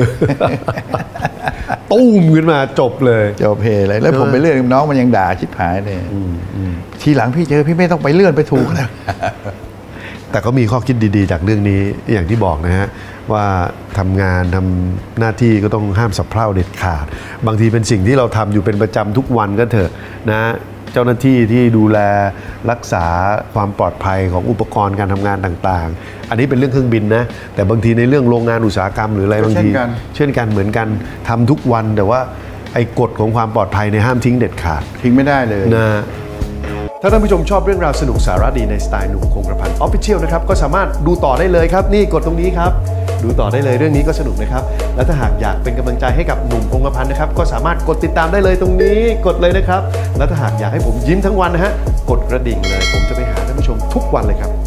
ตุ้มขึ้นมาจบเลยจบเพเลยแล้วผมไปเลื่อนน้องมันยังด่าชิบหายเลยทีหลังพี่เจอพี่ไม่ต้องไปเลื่อนไปถูกแล้วแต่ก็มีข้อคิดดีๆจากเรื่องนี้อย่างที่บอกนะฮะว่าทำงานทำหน้าที่ก็ต้องห้ามสับเพร่าเด็ดขาดบางทีเป็นสิ่งที่เราทำอยู่เป็นประจำทุกวันก็เถอะนะเจ้าหน้าที่ที่ดูแลรักษาความปลอดภัยของอุปกรณ์การทำงานต่างๆอันนี้เป็นเรื่องเครื่องบินนะแต่บางทีในเรื่องโรงงานอุตสาหกรรมหรืออะไรบางทีเช่นกันเหมือนกันทำทุกวันแต่ว่าไอ้กฎของความปลอดภัยในห้ามทิ้งเด็ดขาดทิ้งไม่ได้เลยนะถ้าท่านผู้ชมชอบเรื่องราวสนุกสาระดีในสไตล์หนุ่มคงกระพัน Official นะครับก็สามารถดูต่อได้เลยครับนี่กดตรงนี้ครับดูต่อได้เลยเรื่องนี้ก็สนุกนะครับและถ้าหากอยากเป็นกำลังใจให้กับหนุ่มคงกระพันนะครับก็สามารถกดติดตามได้เลยตรงนี้กดเลยนะครับและถ้าหากอยากให้ผมยิ้มทั้งวันนะฮะกดกระดิ่งเลยผมจะไปหาท่านผู้ชมทุกวันเลยครับ